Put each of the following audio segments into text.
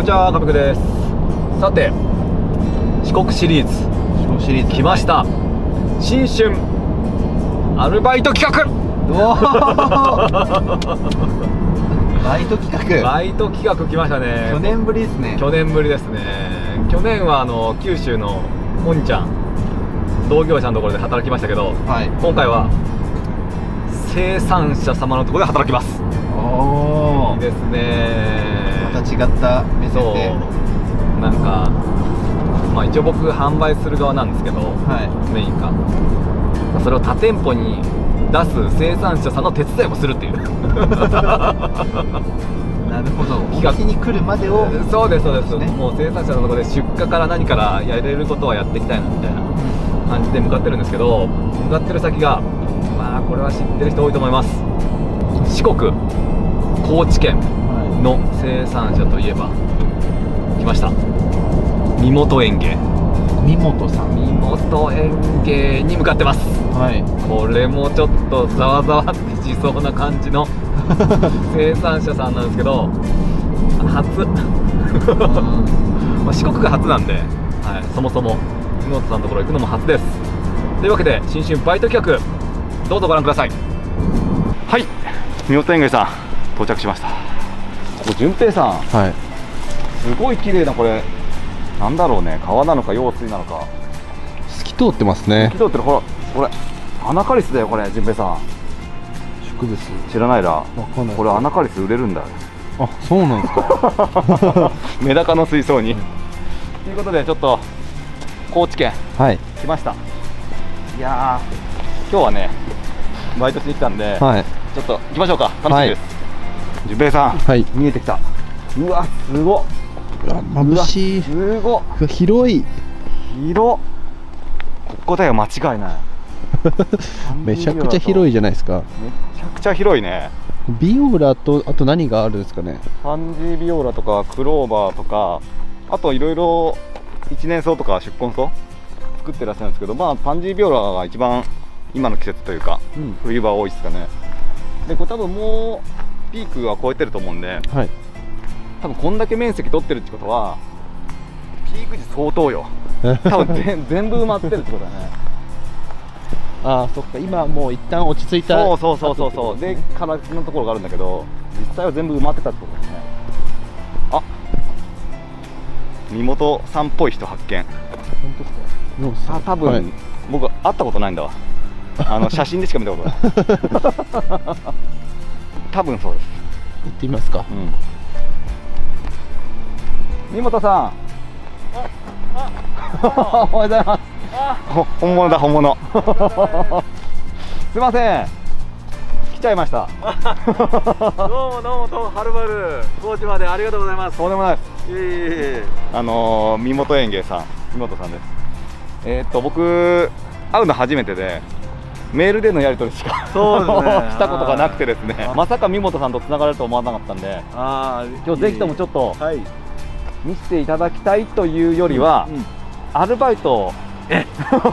にちは、かぶくです。さて、四国シリーズ来ました。新春アルバイト企画。 バイト企画。 バイト企画来ましたね。 去年ぶりですね。 去年ぶりですね。去年は九州のもんちゃん同業者のところで働きましたけど、 はい、 今回は生産者様のところで働きます。 おお、 いいですね。 また違った目線で。 なんか、まあ、一応僕販売する側なんですけど、はい、メインかそれを他店舗に出す生産者さんの手伝いもするっていうなるほど、お店に来るまでを。 そうですそうです、ね、もう生産者のところで出荷から何からやれることはやっていきたいなみたいな感じで向かってるんですけど、向かってる先が、まあこれは知ってる人多いと思います。四国高知県の生産者といえば来ました、三本園芸。 三本さん、 三本園芸に向かってます。はい、これもちょっとざわざわってしそうな感じの生産者さんなんですけど、初まあ四国が初なんで、はい、そもそも三本さんのところ行くのも初です。というわけで新春バイト企画、どうぞご覧ください。はい、三本園芸さん到着しました。ここ順平さん、はい、すごい綺麗な、これなんだろうね、川なのか用水なのか透き通ってますね。 透き通ってる。ほらこれアナカリスだよ、これ順平さん。 植物知らないら。これアナカリス売れるんだ。 あ、そうなんですか。 メダカの水槽に、ということでちょっと高知県、はい、来ました。いやー、今日はねバイトしに来たんで、はい、ちょっと行きましょうか。楽しみです。順平さん、はい、見えてきた。うわ、すごっ。 眩しい。 すごっ。 広い。 ここだよ、間違いない。 めちゃくちゃ広いじゃないですか。 めちゃくちゃ広いね。 ビオラと、あと何があるんですかね。 パンジービオラとかクローバーとか、あといろいろ一年草とか宿根草作ってらっしゃるんですけど、まあパンジービオラが一番今の季節というか、冬場多いですかね。でこれ多分もうピークは超えてると思うんで、はい、多分こんだけ面積取ってるってことはピーク時相当よ。多分全部埋まってるってことだね。 ああ、そっか、今もう一旦落ち着いた。 そうで空地のところがあるんだけど、実際は全部埋まってたってことですね。あ、身元さんっぽい人発見。本当ですか。多分、はい、僕会ったことないんだわ。写真でしか見たことない。多分そうです。 行ってみますか。 三本さん、おはようございます。本物だ、本物。すいません、来ちゃいました。 どうもはるばる高知までありがとうございます。 とんでもないです。三本園芸さん、三本さんです。僕会うの初めてで、メールでのやり取りしかしたことがなくてですね、まさか三本さんとつながれると思わなかったんで、今日ぜひともちょっと見せていただきたいというよりは、アルバイトちょ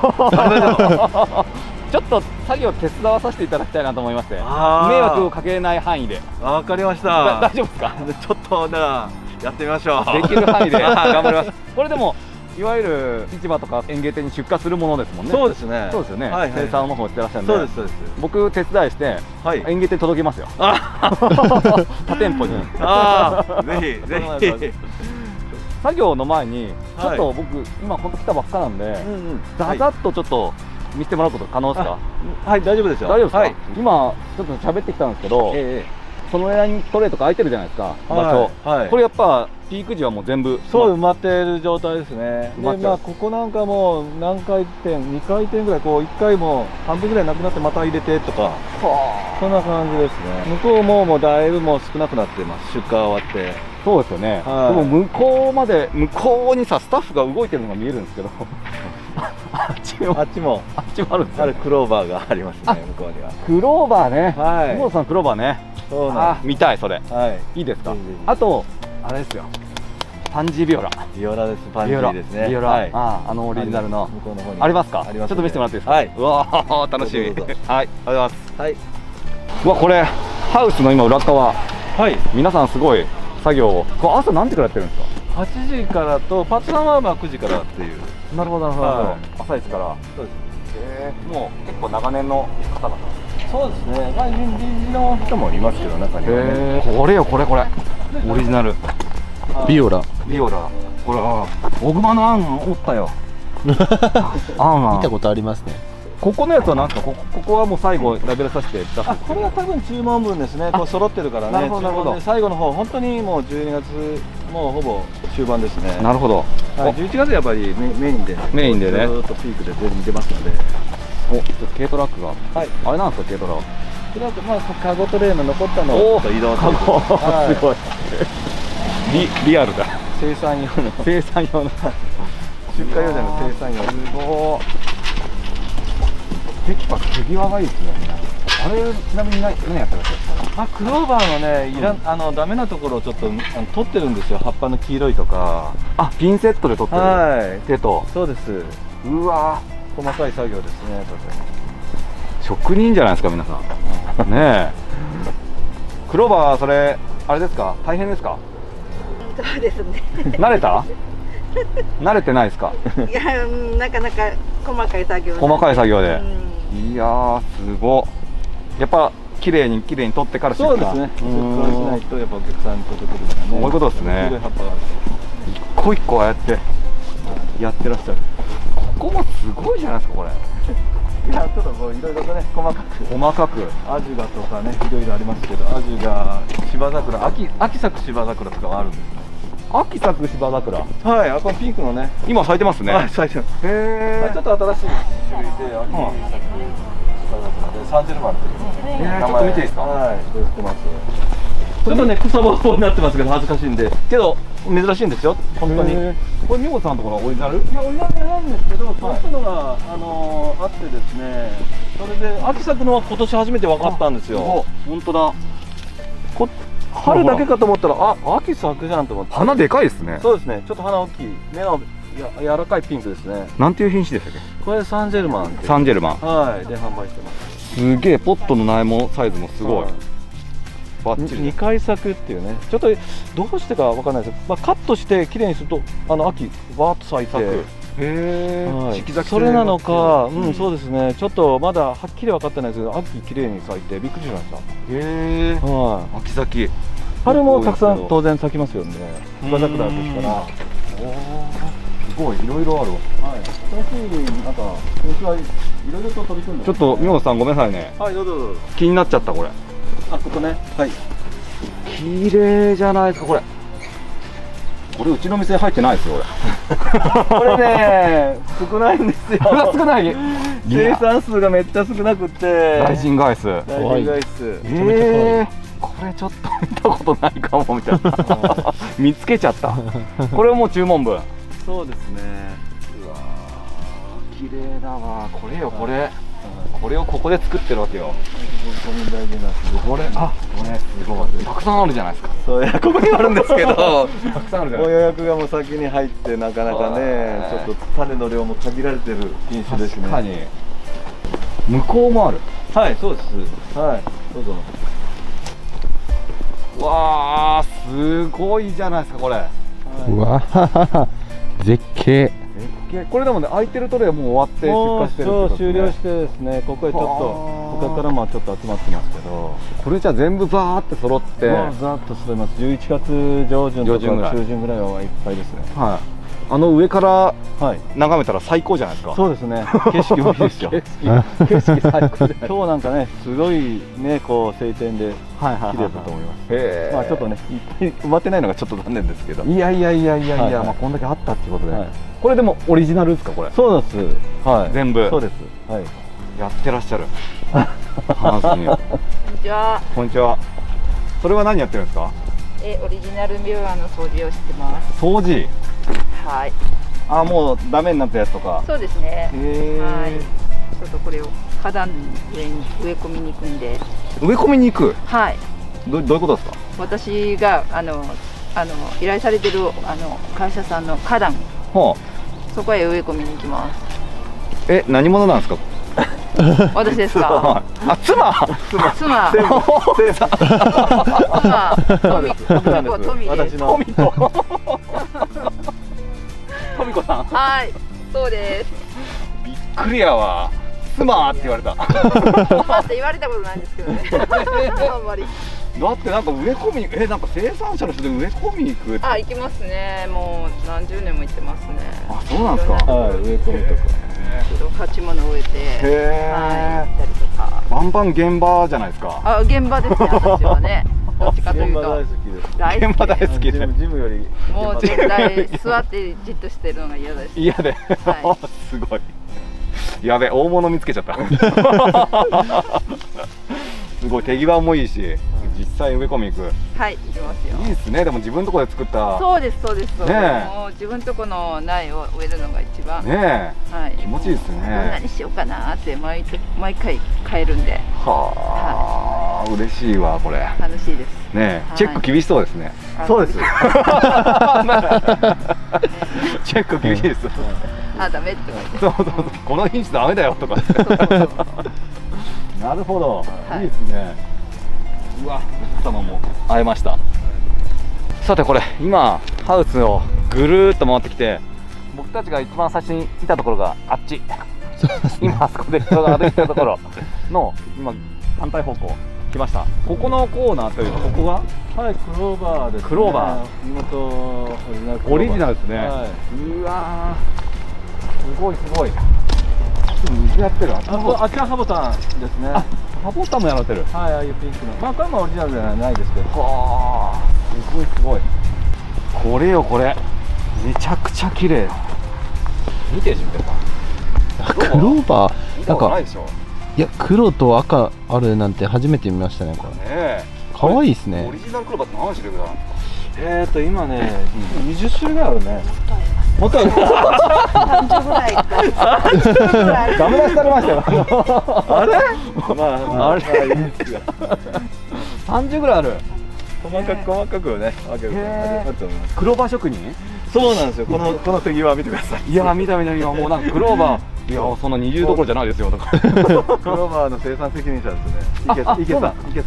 っと作業手伝わさせていただきたいなと思いまして、迷惑をかけない範囲で。 わかりました。 大丈夫ですか。 ちょっとやってみましょう。 できる範囲で頑張ります。これでもいわゆる市場とか園芸店に出荷するものですもんね。 そうですね。 そうですよね。生産の方してらっしゃるんで。 そうですそうです。 僕手伝いして園芸店届けますよ。他店舗に。 ぜひ。 作業の前にちょっと僕今本当来たばっかなんで、ざざっとちょっと見せてもらうこと可能ですか。 はい、大丈夫ですよ。 大丈夫ですか。今ちょっと喋ってきたんですけど、その間にトレーとか空いてるじゃないですか、場所。これやっぱピーク時はもう全部そう埋まっている状態ですね。で、まあここなんかも何回転、2回転ぐらい、こう1回も半分ぐらいなくなってまた入れてとか、そんな感じですね。向こうもだいぶもう少なくなってます。出荷終わって。 そうですよね。でも向こうにさスタッフが動いてるのが見えるんですけど、あっちもあるんですよ。 クローバーがありますね、向こうには。 クローバーね。はい。三本さんクローバーね。 そうなんです。 見たいそれ。はい。いいですか。あとあれですよ。パンジービオラ。 ビオラです。パンジーですね。 ビオラ。オリジナルの。向こうの方に。ありますか。ちょっと見せてもらっていいですか。はい。うわー、楽しみ。はい。ありがとうございます。はい。うわ、これハウスの今裏側。はい。皆さんすごい作業を。これ朝何時からやってるんですか。 8時からと、パッツさんはまあ9時からっていう。 なるほどなるほど、 はい、 朝一から。 そうです。 もう結構長年の方々。 そうですね。まあ臨時の人もいますけど、中にはね。 これよこれオリジナルビオラ。 これオグマのアンおったよ。アン見たことありますね。 ここのやつはなんかここはもう最後ラベルさせて出す。 あ、これは多分注文分ですね。こう揃ってるからね。なるほど。最後の方本当にもう12月もうほぼ終盤ですね。なるほど。11月やっぱりメインでね。ずっとピークで全部出ますので。 お、ちょっと軽トラックが。はい。あれなんですか軽トラ。 まあカゴトレーの残ったのを移動する。 すごい。リアルだ。 生産用の出荷用じゃない生産用。すごい。 テキパキ手際がいいですね。あれちなみに何やってらっしゃるんですか。 クローバーのねダメなところをちょっと取ってるんですよ。葉っぱの黄色いとか。 あ、ピンセットで取ってる。 はい。 手と。 そうです。 うわー、 細かい作業ですね。 職人じゃないですか皆さん。ねえ。クローバーそれあれですか。大変ですか。 そうですね。 慣れた？慣れてないですか。 いや、なかなか細かい作業。 細かい作業で。いやーすごい。やっぱ綺麗に取ってからそうですね。出荷しないとやっぱお客さんに届けるからね。 そういうことですね。一個一個ああやってやってらっしゃる。ここもすごいじゃないですかこれ。 いや、ちょっとこういろいろとね細かくアジュガとかねいろいろありますけど、アジュガ、芝桜、秋咲く芝桜とかはあるんですね。 秋咲く芝桜。 はい、このピンクのね今咲いてますね。 咲いてます。へえ。ちょっと新しい種類で秋咲く芝桜でサンジェルマンっていう。 ちょっと見ていいですか。 はい、売ってます。ちょっとね草ぼうになってますけど恥ずかしいんで、けど珍しいんですよ本当に。 これ美穂さんのところはオリジナル？ いやオリジナルなんですけど、そういうのがあってですね、それで秋咲くのは今年初めて分かったんですよ。 本当だ。 春だけかと思ったら秋咲くじゃんと思って。 花でかいですね。 そうですね。ちょっと花大きい。目の柔らかいピンクですね。 なんていう品種でしたっけ？ これサンジェルマン。 サンジェルマン。 はい。で販売してます。 すげえポットの苗もサイズもすごい。バッチリ。 2回咲くっていうね。ちょっとどうしてかわかんないですけど、カットして綺麗にすると秋バーッと咲いて。へえ。それなのか、そうですね。ちょっとまだはっきり分かってないですけど、秋綺麗に咲いてびっくりしました。へえ。はい。秋咲き。 春もたくさん当然咲きますよね。芝桜ですから。 すごいいろいろあるわ。 はい。新しいなんか今年はいろいろと取り組んで。 ちょっと美穂さんごめんなさいね。 はい、どうぞどうぞ。 気になっちゃったこれ。 ここね。はい。 綺麗じゃないですかこれ。これうちの店入ってないですよこれね少ないんですよ。 少ない。 生産数がめっちゃ少なくて。 大神ガイス。 大神ガイス。 これちょっと見たことないかもみたいな。見つけちゃった。これはもう注文分。 そうですね。 うわー綺麗だわ。これよこれ。これをここで作ってるわけよ。これすごいたくさんあるじゃないですか。 そうやここにあるんですけどたくさんあるじゃないですか。 予約がもう先に入ってなかなかねちょっと種の量も限られてる品種ですね。 確かに。向こうもある。 はい、そうです。はい、どうぞ。 わあすごいじゃないですかこれ。 うわ絶景。 これでもね空いてるトレイはもう終わって出荷してるってことですね。 終了してですね、ここへちょっと他からもちょっと集まってますけど、 これじゃ全部バーって揃ってザーッと揃います。11月上旬とか中旬ぐらいはいっぱいですね。 はい。上から眺めたら最高じゃないですか。 そうですね。景色もいいですよ。景色最高で。今日なんかねすごいねこう晴天で綺麗だと思います。まあちょっとねいっぱい埋まってないのがちょっと残念ですけど。 いやまあこんだけあったっていうことで。これでもオリジナルですかこれ。 そうです。はい。 全部。 そうです。はい。 やってらっしゃる。話に。 こんにちは。 こんにちは。それは何やってるんですか。 オリジナルビュアの掃除をしてます。 掃除。 はい。 もうダメになったやつとか。 そうですね。はい。ちょっとこれを花壇の上に植え込みに行くんで。 植え込みに行く。 はい。 どういうことですか。 私が依頼されてる会社さんの花壇。そこへ植え込みに行きます。 何者なんですか。 私ですか。 妻。 私の。 美子さん。 はい、そうです。 びっくりやわ。妻って言われた。 妻って言われたことないんですけどね。あんまり。 だってなんか植え込み、なんか生産者の人で植え込みに行くって。 あ、行きますね。もう何十年も行ってますね。 あ、そうなんですか。 はい、植え込みとか。 鉢物植えて。はい、行ったりとか。 バンバン現場じゃないですか。 あ、現場ですね。私はね。どっちかというと。 現場大好きです。 現場大好きで。 ジムより。 もう絶対座ってじっとしてるのが嫌です。 嫌で。すごい。やべ、大物見つけちゃった。すごい、手際もいいし、実際植え込み行く。 はい、行きますよ。 いいですね。でも自分のところで作った。 そうです、そうです。 ね、 もう自分とこの苗を植えるのが一番。 ね、 はい、 気持ちいいですね。 どんなにしようかなって毎回変えるんで。 はあ、嬉しいわこれ。 楽しいです。 ね、チェック厳しそうですね。 そうです。 チェック厳しいです。 あ、ダメって言われて。 そうそうそう、この品種ダメだよとか。なるほど、いいですね。うわ、奥様も会えました。さてこれ今ハウスをぐるーっと回ってきて、僕たちが一番最初に来たところがあっち。今あそこで人が歩いてるところの今反対方向来ました。ここのコーナーというのここが、 はい、クローバーです。 クローバー。 オリジナル。 オリジナルですね。 はい、 うわー、すごいすごい。水やってる。 あちらハボタンですね。 ハボタンもやられてる。 はい、ああいうピンクの。まあこれもオリジナルじゃないですけど。 はあ、すごいすごい。これよこれ。めちゃくちゃ綺麗。見て自分で。 クローバーなんかないでしょ。 いや、黒と赤あるなんて初めて見ましたね。これ可愛いですね。 オリジナルクローバーって何種類ぐらいあるんですか。 今ね、20種類ぐらいあるね。もっとある。 30ぐらい。 ダメ出しされましたよ。 あれ？まああれいいですよ。 30ぐらいある。 細かくね、分けるとあると思います。 クローバー職人？ そうなんですよ。この手際見てください。 いや、見たもうなんかクローバー。いや、そんな20どころじゃないですよとか。 クローバーの生産責任者ですね。池さん。池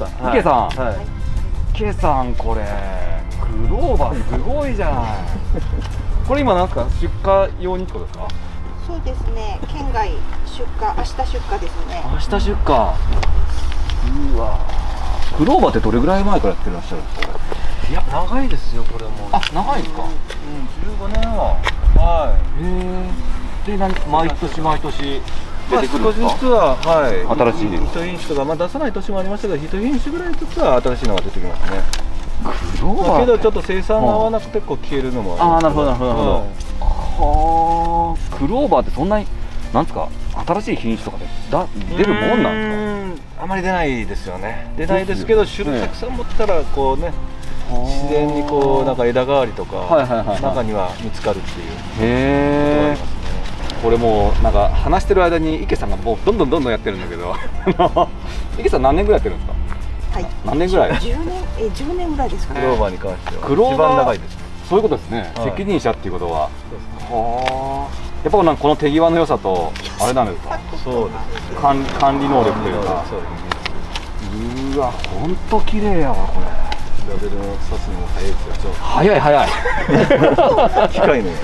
さん、これクローバーすごいじゃない。これ今なんですか、出荷用にってことですか。 そうですね。県外出荷、明日出荷ですね。 明日出荷。うわ。クローバーってどれぐらい前からやってらっしゃるんですか。 いや、長いですよ、これも。 あ、長いですか。 15年は。はい。 で、毎年毎年出てくるんですか。 少しずつは、はい。 新しい一品種とか、まあ出さない年もありましたけど、一品種ぐらいずつは新しいのが出てきますね。 クローバー。 けどちょっと生産が合わなくてこう消えるのも。 ああ、なるほどなるほどなるほど。はあ、クローバーってそんなになんですか、新しい品種とかで出るもんなんですか。 あまり出ないですよね。出ないですけど、種類たくさん持ってたらこうね、自然にこうなんか枝代わりとか中には見つかるっていう。 へえ。これもうなんか話してる間に池さんがもうどんどんやってるんだけど、池さん何年ぐらいやってるんですか。 はい。 何年ぐらい ？10年ぐらいですかね。 クローバーに関してはクローバー一番長いです。 そういうことですね。責任者っていうことは。はあ。やっぱなんかこの手際の良さとあれなんですか。 そうです。 管理能力というか。うわ、本当綺麗やわこれ。 ラベルの刺すのも早いですよ。 早い。 機械の。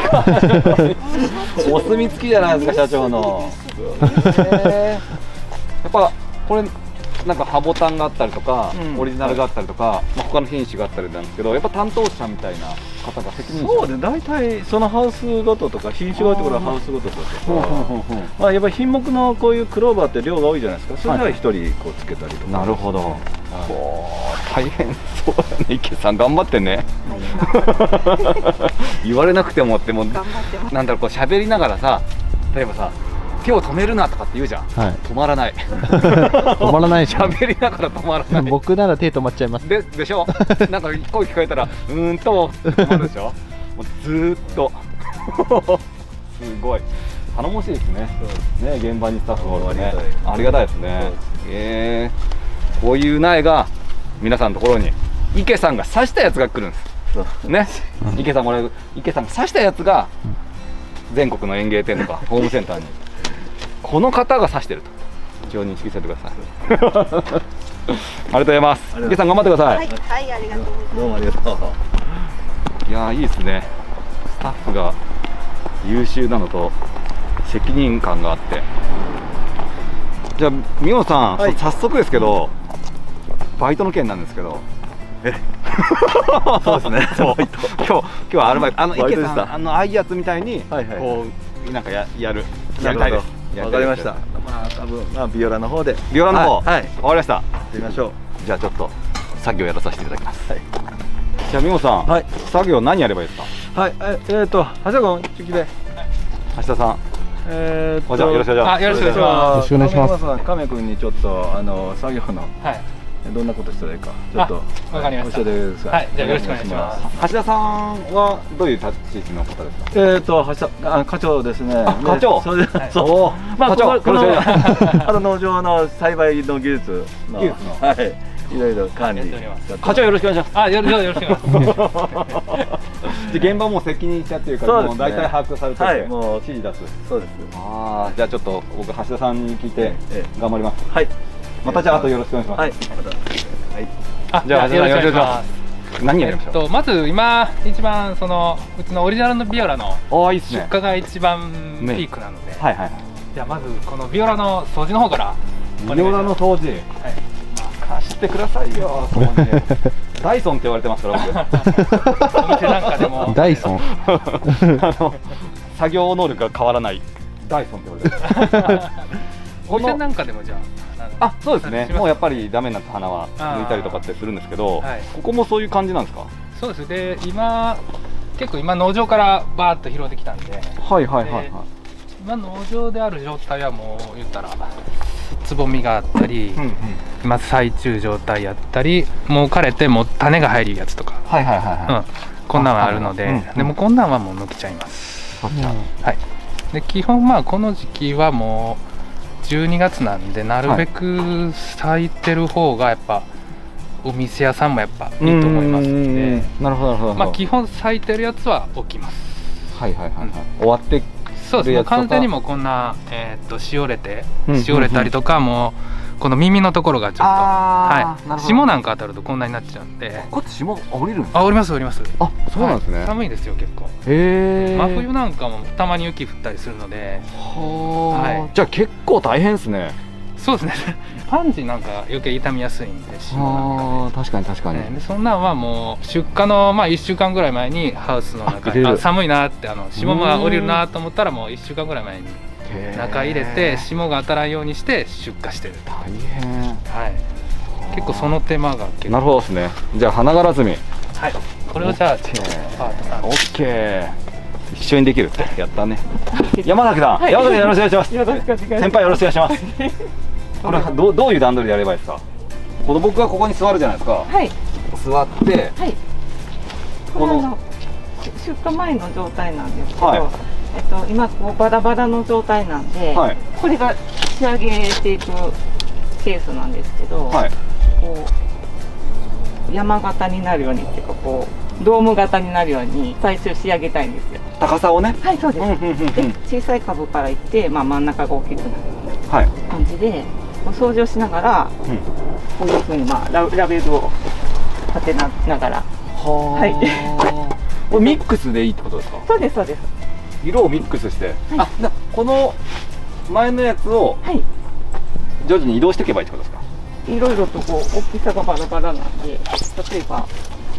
お墨付きじゃないですか、社長の。やっぱこれなんかハボタンがあったりとか、オリジナルがあったりとか、他の品種があったりなんですけど、やっぱ担当者みたいな方が責任者。 そうで、大体そのハウスごととか品種が多いところはハウスごととか、まあやっぱり品目のこういうクローバーって量が多いじゃないですか。それなら一人こうつけたりとか。 なるほど。大変そうだね、池さん頑張ってね。言われなくてもっても、なんだろう、こう喋りながらさ、例えばさ、手を止めるなとかって言うじゃん。止まらない。 止まらない。 喋りながら止まらない。 僕なら手止まっちゃいます。 でしょ。なんか声聞こえたら止まるでしょ。もうずーっと。すごい頼もしいですね。ね、現場にスタッフもね、ありがたいですね。こういう苗が皆さんのところに池さんが刺したやつが来るんですね。池さんが刺したやつが全国の園芸店とかホームセンターにこの方が刺してると一応認識しておいてください。ありがとうございます。池さん頑張ってください。 はい、ありがとうございます。 どうもありがとう。 いやー、いいですね。スタッフが優秀なのと責任感があって。じゃあミオさん、早速ですけどバイトの件なんですけど。そうですね。今日はアルバイト、池さんああいうやつみたいにこうなんかやりたいです。 わかりました。まあ多分ビオラの方で。 ビオラの方、はい、わかりました。 やってみましょう。 じゃあちょっと作業やらさせていただきます。じゃあミオさん、作業何やればいいですか。 はい、橋田君中継で。 橋田さん。じゃあよろしくお願いします。 よろしくお願いします。 亀君にちょっと作業のどんなことしたらいいかちょっとわかりました。 教えてください。 はい、じゃあよろしくお願いします。 橋田さんはどういう立ち位置の方ですか。 橋田課長ですね。 課長。 それでそう。まあこの農場の栽培の技術のいろいろ管理。 課長よろしくお願いします。 よろしくお願いします。 現場も責任者っていうかもう大体把握されててもう指示出す。そうです。 じゃあちょっと僕橋田さんに聞いて頑張ります。 はい。 またじゃああとよろしくお願いします。 はい。 じゃあよろしくお願いします。 何やりましょう。 まず今一番うちのオリジナルのビオラの出荷が一番ピークなので、じゃあまずこのビオラの掃除の方から。 ビオラの掃除。貸してくださいよ。ダイソンって言われてますから僕。 お店なんかでもダイソン。 作業能力が変わらないダイソンって言われてます。 お店なんかでもじゃあ、そうですね。もうやっぱりダメになった花は抜いたりとかってするんですけど、ここもそういう感じなんですか。 そうです。で結構今農場からバーッと拾ってきたんで、今農場である状態はもう言ったらつぼみがあったり、今最中状態やったり、もう枯れてもう種が入るやつとか、こんなんはあるので、でもこんなんはもう抜けちゃいます。はい。で基本この時期はもう12月なんで、なるべく咲いてる方がやっぱお店屋さんもやっぱいいと思いますので、 なるほどなるほど。 基本咲いてるやつは置きます。 終わってそうですね。完全にもこんなしおれたりとか、もうこの耳のところがちょっと霜なんか当たるとこんなになっちゃうんで。 こっち霜降りるんですか。降ります。 あ、そうなんですね。 寒いですよ結構。真冬なんかもたまに雪降ったりするので。 じゃあ結構大変ですね。 そうですね。パンジーなんか余計傷みやすいんで、霜なんか確かに。 でそんなんはもう出荷の1週間ぐらい前にハウスの中に寒いなって霜が降りるなと思ったらもう1週間ぐらい前に中入れて霜が当たらんようにして出荷してる。 大変。 結構その手間が結構。 なるほどですね。じゃあ花柄摘み。 これをじゃあパートさん。 オッケー。一緒にできるってやったね。山崎さん、よろしくお願いします。先輩よろしくお願いします。これどういう段取りでやればいいですか。僕がここに座るじゃないですか。座って、 この出荷前の状態なんですけど、今こうバラバラの状態なんで、これが仕上げていくケースなんですけど、こう山形になるようにっていうか、こうドーム型になるように最終仕上げたいんですよ。 高さをね。 はい、そうです。で小さい株からいって、真ん中が大きくなる感じで掃除をしながら、こういうふうにラベルを立てながら。これミックスでいいってことですか。 そうです。 色をミックスして、この前のやつを徐々に移動していけばいいってことですか。 いろいろとこう大きさがバラバラなんで、例えば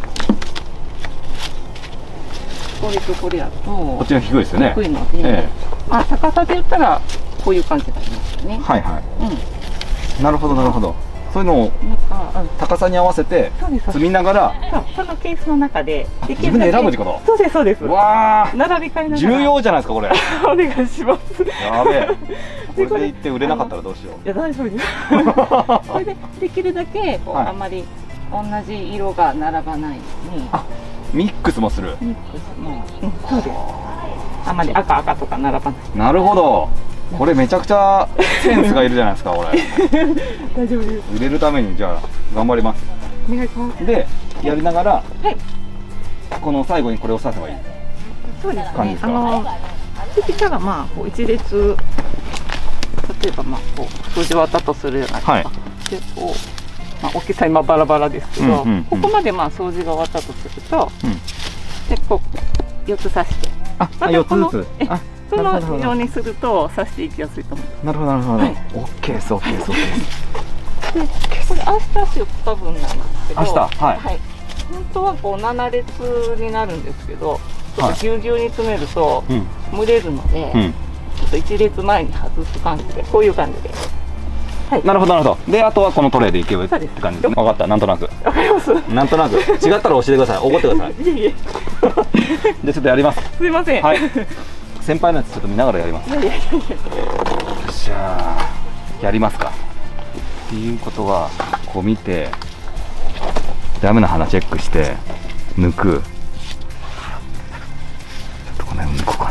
これとこれやとこっちの低いですよね。 低いので、高さで言ったらこういう感じになりますよね。 なるほど。そういうのを高さに合わせて積みながら、 そのケースの中で自分で選ぶってこと。 そうです。 わあ、 並び替えながら。 重要じゃないですかこれ。 お願いします。 やべえ。これでいって売れなかったらどうしよう。 いや大丈夫です。これでできるだけあんまり同じ色が並ばないように。 ミックスもする。 ミックスも。そうです。あんまり赤とか並ばない。 なるほど。これめちゃくちゃセンスがいるじゃないですかこれ。 大丈夫です。 売れるためにじゃあ頑張ります。 お願いします。 でやりながら、この最後にこれを刺せばいい。 そうですね。できたらこう一列、例えばこう数字を渡とするような。でこう大きさ今バラバラですけど、ここまで掃除が終わったとすると、でこう4つ刺して。 あ、4つずつ。 そのようにすると刺していきやすいと思います。 なるほどなるほど。オッケーです、オッケーです、オッケーです。 で、これ明日出荷分なんですけど。 明日、はい。 本当はこう7列になるんですけど、ちょっとぎゅうぎゅうに詰めると蒸れるので、ちょっと1列前に外す感じで、こういう感じで。 なるほどなるほど。で、あとはこのトレイでいけばって感じですね。分かった、なんとなく。 わかります。 なんとなく。違ったら教えてください。怒ってください。 いえいえ。 じゃちょっとやります。 すいません。 はい。先輩のやつちょっと見ながらやります。よっしゃー。やりますか。っていうことは、こう見て、ダメな花チェックして、抜く。ちょっとこの辺抜こうか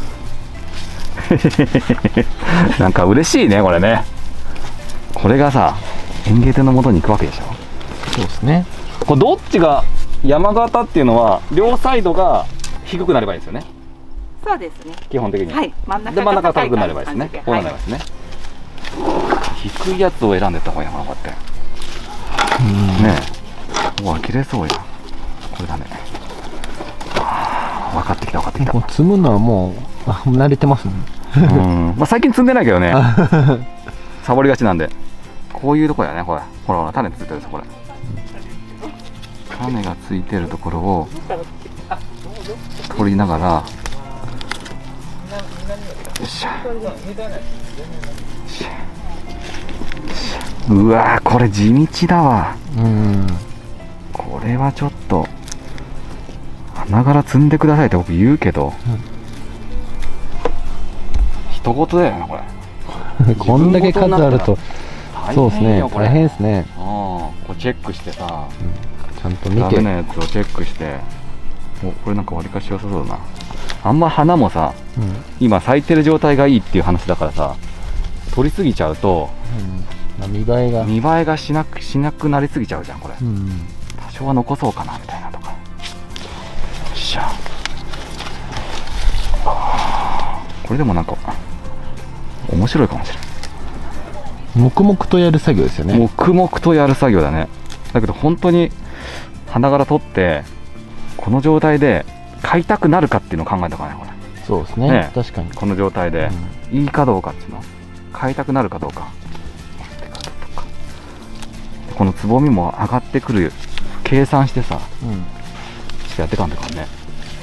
な。なんか嬉しいね、これね。これがさ、園芸店の元に行くわけでしょ。 そうですね。 これどっちが山形っていうのは両サイドが低くなればいいですよね。 そうですね。 基本的に。 はい。真ん中が高くなればいいですね。こうなりますね。低いやつを選んでった方がいいのかな、こうやって。ねえ。うわ、切れそうや。これだね。分かってきた、分かってきた。 積むのはもう慣れてますね。 まあ最近積んでないけどね。サボりがちなんで。こういうところやね、これ。ほらほら、種ついてるんですよ、これ。種がついてるところを取りながら、よっしゃ。うわー、これ地道だわ。これはちょっと花柄摘んでくださいって僕言うけど、一言だよね、これ。 こんだけ数あると。そうですね、大変ですね。 こうチェックしてさ、 ちゃんと見て、 ダメなやつをチェックして、これなんかわりかし良さそうだな。あんま花もさ、今咲いてる状態がいいっていう話だからさ、取りすぎちゃうと、 見栄えがしなくなりすぎちゃうじゃん、これ。多少は残そうかなみたいなとか。よっしゃ。これでもなんか面白いかもしれない。 黙々とやる作業ですよね。 黙々とやる作業だね。だけど本当に花柄取ってこの状態で買いたくなるかっていうのを考えたからね、これ。 そうですね、確かにこの状態でいいかどうかっていうの、買いたくなるかどうか、このつぼみも上がってくる計算してさ、してやってかんとかね。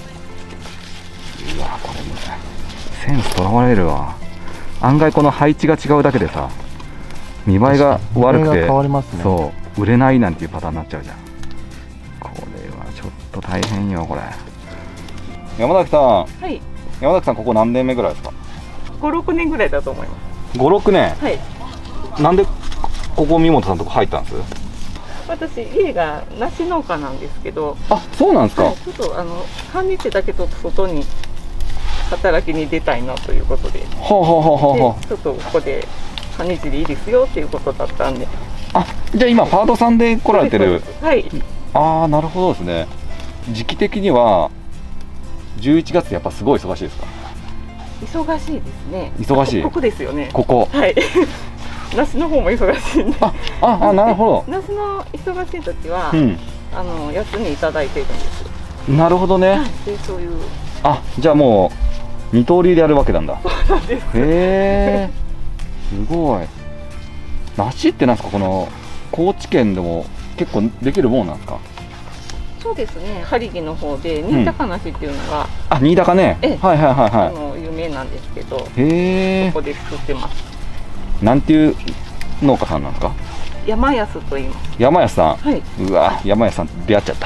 うわ、これもねセンスとらわれるわ。案外この配置が違うだけでさ、見栄えが悪くて、そう売れないなんていうパターンになっちゃうじゃん。これはちょっと大変よ、これ。山崎さん、 はい、 山崎さんここ何年目ぐらいですか ？5、6年ぐらいだと思います。 5、6年。 はい。 なんでここ三本さんとこ入ったんです？ 私家が梨農家なんですけど。 あ、そうなんですか。 ちょっと半日だけちょっと外に働きに出たいなということで。ちょっとここで半日でいいですよっていうことだったんで。 あ、じゃあ今パートさんで来られてる。 はい。 ああ、なるほどですね。時期的には11月ってやっぱすごい忙しいですか？ 忙しいですね。 忙しい。 ここですよね。 ここ。 はい。梨の方も忙しいんで。 あ、なるほど。 梨の忙しい時は、休みいただいてるんです。 なるほどね。 で、そういう。 あ、じゃあもう二刀流でやるわけなんだ。 そうなんです。 へえ。すごい。梨ってなんですか、この高知県でも結構できるもんなんですか？ そうですね。針木の方で新高梨っていうのが、 あ、新高ね。はいはいはいはい。 有名なんですけど。 へえ。 ここで作ってます。 なんていう農家さんなんですか？ 山安と言います。 山安さん。 はい。 うわ、山安さん出会っちゃった。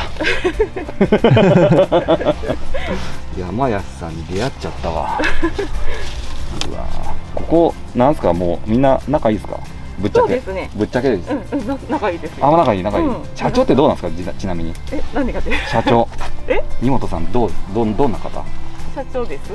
山安さんに出会っちゃったわ。うわ、ここなんですか、もうみんな仲いいですか？ぶっちゃけ。 そうですね。 ぶっちゃけです。 仲いいです。 あ、仲いい仲いい。社長ってどうなんですか、ちなみに。 何がです？ 社長。二本さんどんな方？ 社長です。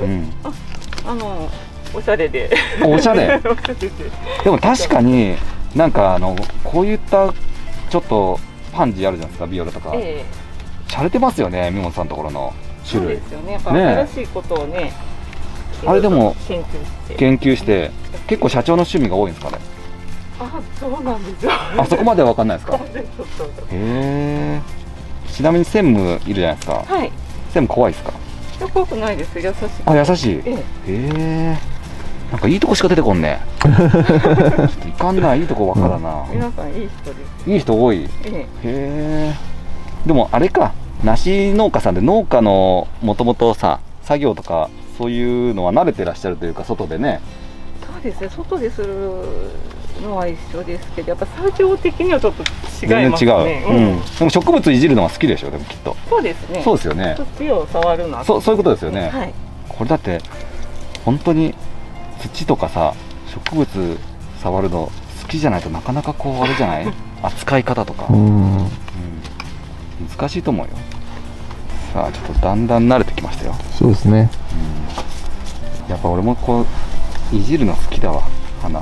おしゃれで。 おしゃれ。でも確かになんかこういったちょっとパンジあるじゃないですか、ビオラとか。洒落てますよね、三本さんのところの種類。 そうですよね。やっぱ新しいことをね。 あれでも研究して結構社長の趣味が多いんですかね。 あ、そうなんですよ。 あそこまでは分かんないですか。へえ。ちなみに専務いるじゃないですか。 はい。 専務怖いですか。 人っぽくないです。優しい。 あ、優しい。へえ。なんかいいとこしか出てこんね。いかんない、いいとこばっかだな。 皆さんいい人です。 いい人多い。へえ。でもあれか、梨農家さんで農家のもともとさ、作業とかそういうのは慣れてらっしゃるというか、外でね。 そうですね。外でするのは一緒ですけど、やっぱ作業的にはちょっと違いますね。 全然違う。うん。でも植物いじるのは好きでしょ、でもきっと。 そうですね。 そうですよね。 土を触るのは。 そういうことですよね。 はい。 これだって本当に土とかさ、植物触るの好きじゃないとなかなかこうあれじゃない扱い方とか、難しいと思うよ。さあちょっとだんだん慣れてきましたよ。 そうですね、 やっぱ俺もこういじるの好きだわ、花。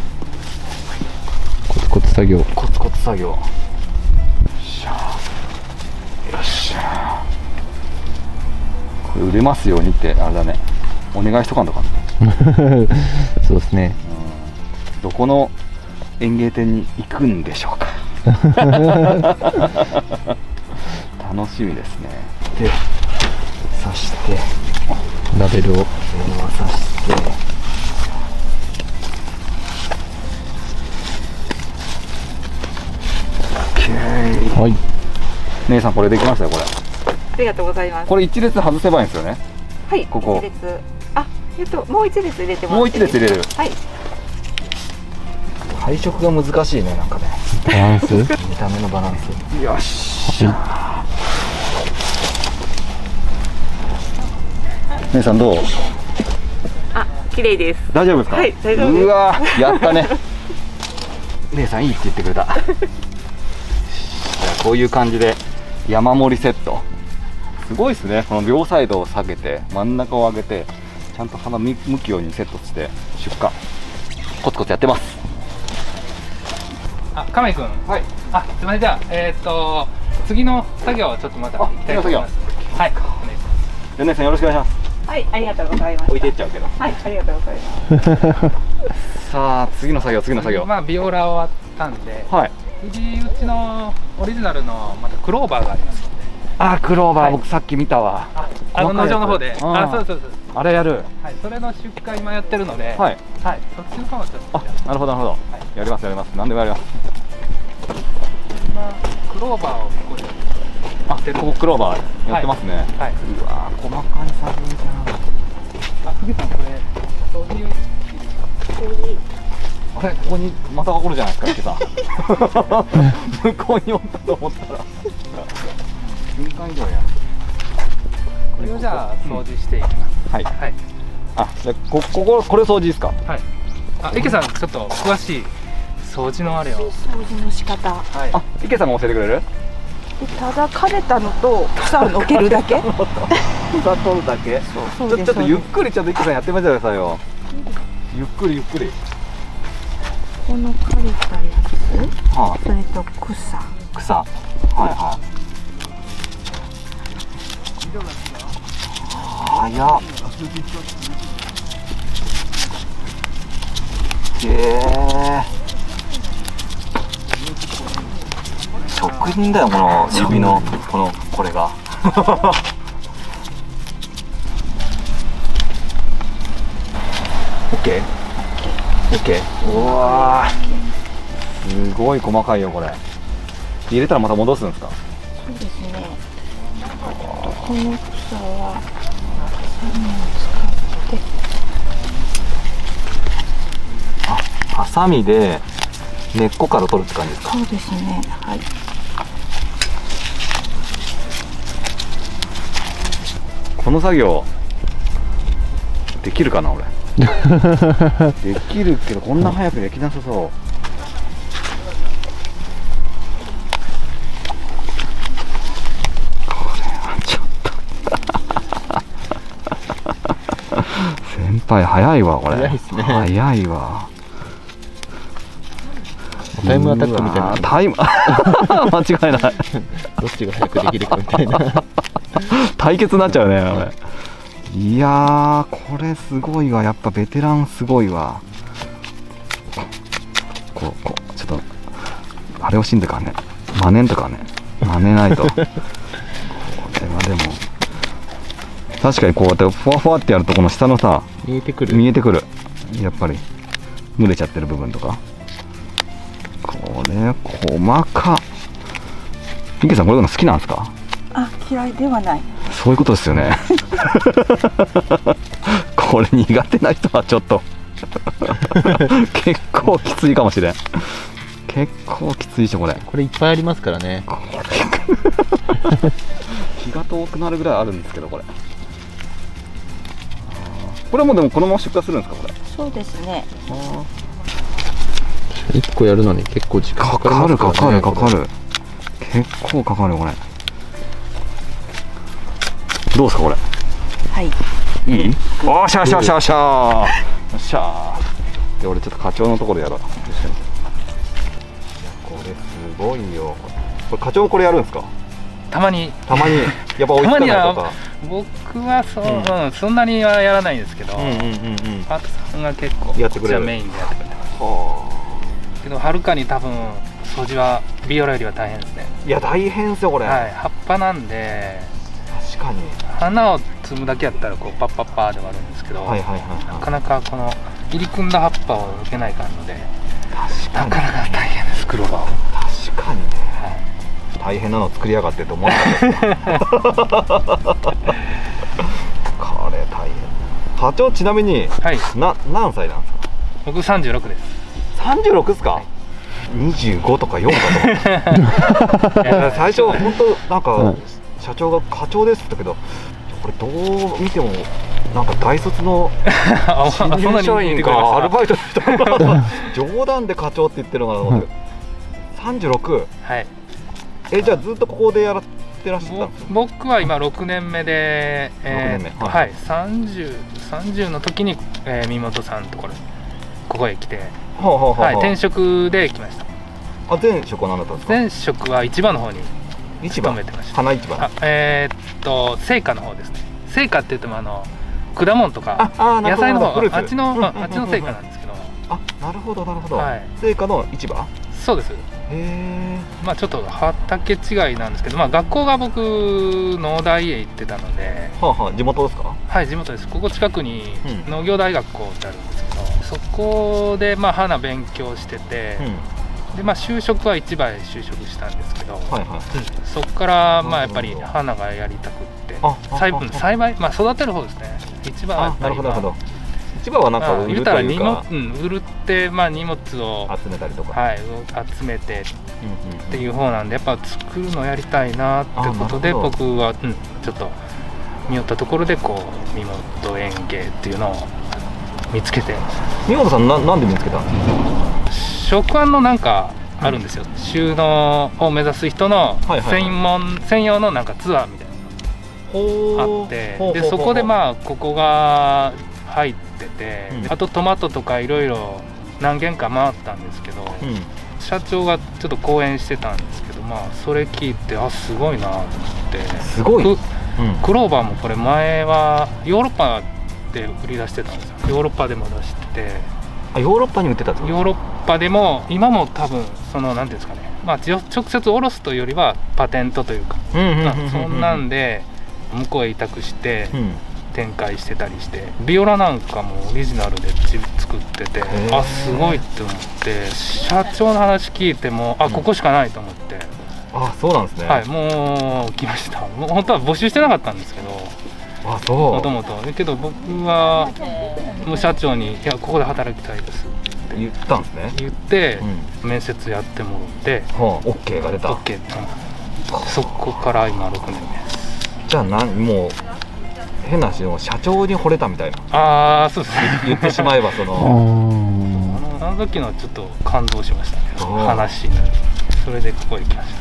コツコツ作業。 コツコツ作業。よっしゃー、よっしゃー。これ売れますようにってあれだね、お願いしとかんとかそうですね、 どこの園芸店に行くんでしょうか。楽しみですね。で、刺してラベルを刺してはい。 姉さんこれできましたよ、これ。 ありがとうございます。 これ一列外せばいいんですよね。 はい。 ここ。 一列。あ、もう一列入れてます。 もう一列入れる。 はい。 配色が難しいね、なんかね。 バランス。 見た目のバランス。よし。姉さんどう？ あ、綺麗です。 大丈夫ですか？ はい、大丈夫です。 うわ、やったね。姉さんいいって言ってくれた。じゃあこういう感じで山盛りセット。すごいですね。この両サイドを下げて真ん中を上げてちゃんと花向きようにセットして出荷。コツコツやってます。 あ、亀井君。はい。あ、すみません。じゃあ次の作業をちょっとまた行きたいと思います。はい。 じゃあ姉さんよろしくお願いします。 はい、ありがとうございます。 置いていっちゃうけど。 はい、ありがとうございます。 さあ次の作業。 まあビオラ終わったんで、 はい。 次うちのオリジナルのまたクローバーがありますので。 あ、クローバー、僕さっき見たわ。 農場の方で。あ、そう。 あれやる。 はい、それの出荷今やってるので、 はい。 はい、そっちの方はちょっと。 あ、なるほど。やります。何でもやります。 今クローバーをここで。 あ、ここクローバーやってますね。はい。うわー、細かい作業じゃん。 あ、ふげさんこれ掃除あれ、ここにまたおるじゃないですか、池さん。向こうにおったと思ったら瞬間移動や。 これをじゃあ掃除していきます。 はい。あ、じゃあこれ掃除ですか。はい。 あ、池さんちょっと詳しい掃除のあれを。 掃除の仕方。 はい。あ、池さんが教えてくれる？ ただ枯れたのと草をのけるだけ。 草取るだけ。ちょっとゆっくり池さんやってみてくださいよ。ゆっくり。 この枯れたやつ、はあ、それと草。 はい。早っ。職人だよ、この指のこれが。オッケー。うわー、すごい細かいよこれ。入れたらまた戻すんですか？ そうですね。この草はハサミで根っこから取るって感じですか？ そうですね。はい。 この作業できるかな俺。できるけどこんな早くできなさそう。これはちょっと先輩早いわこれ。 早いですね。 早いわ。 タイムアタックみたいな。 タイム間違いない。 どっちが早くできるかみたいな。 対決になっちゃうねこれ。いやー、これすごいわ。やっぱベテランすごいわ。ちょっとあれをしんでからね、真似とかね、真似ないと。これはでも確かにこうやってふわふわってやるとこの下のさ見えてくるやっぱり蒸れちゃってる部分とか。これ細か。ミケさんこれが好きなんですか？ あ、嫌いではない。 そういうことですよね。これ苦手な人はちょっと結構きついかもしれん。結構きついでしょこれ。 これいっぱいありますからね。 気が遠くなるぐらいあるんですけど、これもでもこのまま出荷するんですかこれ？ そうですね。 1個やるのに結構時間かかりますからね。 かかる結構かかるよこれ。どうですかこれ？ はい。 いい？おっしゃーしゃーしゃーしゃー。よっしゃー。で俺ちょっと課長のところやろう。いやこれすごいよ。これ課長これやるんですか？ たまにやっぱ追いつかないとか。 僕はそんなにはやらないんですけど、パートさんが結構やってくれる。 メインでやってくれてます。けどはるかに多分掃除はビオラよりは大変ですね。 いや大変ですよこれ。 はい、葉っぱなんで。 確かに。 花を摘むだけやったらこうパッパッパーではあるんですけど、なかなかこの入り組んだ葉っぱを受けないかんので、なかなか大変ですクローバーは。 確かにね。大変なの作りやがってと思わなかったです。これ大変。課長ちなみに、何歳なんですか？ 僕36です。 36ですか？25とか4かと思って。最初本当なんか社長が課長ですって言ったけど、これどう見てもなんか大卒の新入社員かアルバイトの人が冗談で課長って言ってるのかなと思って。36。はい。じゃあずっとここでやってらっしゃったんですか？僕は今6年目で、はい、30の時に、三本さんのところにここへ来て、転職で来ました。 あ、前職は何だったんですか？ 前職は市場の方に勤めてました。 花市場。 青果の方ですね。青果って言っても果物とか野菜の方、あっちの青果なんですけど。 あ、なるほどなるほど。青果の市場？ そうです。まあちょっと畑違いなんですけど、まあ学校が僕農大へ行ってたので。 地元ですか？ はい、地元です。ここ近くに農業大学校ってあるんですけど、そこでまあ花勉強してて、でまあ就職は市場へ就職したんですけど、そこからまあやっぱり花がやりたくって、栽培、まあ育てる方ですね。市場はやっぱり。なるほど。 市場はなんか売るというか、 売るってまあ荷物を集めたりとか、 集めてっていう方なんで、やっぱ作るのやりたいなってことで、僕はちょっと見よったところでこう三本園芸っていうのを見つけて。 三本さんなんで見つけたんですか？ 食案のなんかあるんですよ。収納を目指す人の専用のなんかツアーみたいなのがあって、でそこでまあここが入ってて、あとトマトとかいろいろ何軒か回ったんですけど、社長がちょっと講演してたんですけど、まあそれ聞いてすごいなと思って。 すごい。 クローバーもこれ前はヨーロッパで売り出してたんですよ。ヨーロッパでも出してて。 ヨーロッパに売ってたってこと？ ヨーロッパでも今も多分なんていうんですかね、まあ直接卸すというよりはパテントというか、そんなんで向こうへ委託して展開してたりして、ビオラなんかもオリジナルで作ってて、すごいって思って、社長の話聞いてもここしかないと思って。 そうなんですね。 はい、もう来ました。もう本当は募集してなかったんですけど、もともと。けど僕はもう社長に「いやここで働きたいです」って言ったんですね。 言って面接やってもらって、 OK が出た。 OK。そこから今6年目です。 じゃあもう変な話の社長に惚れたみたいな。そうですね。 言ってしまえばあの時のちょっと感動しましたね。話に。それでここへ来ました。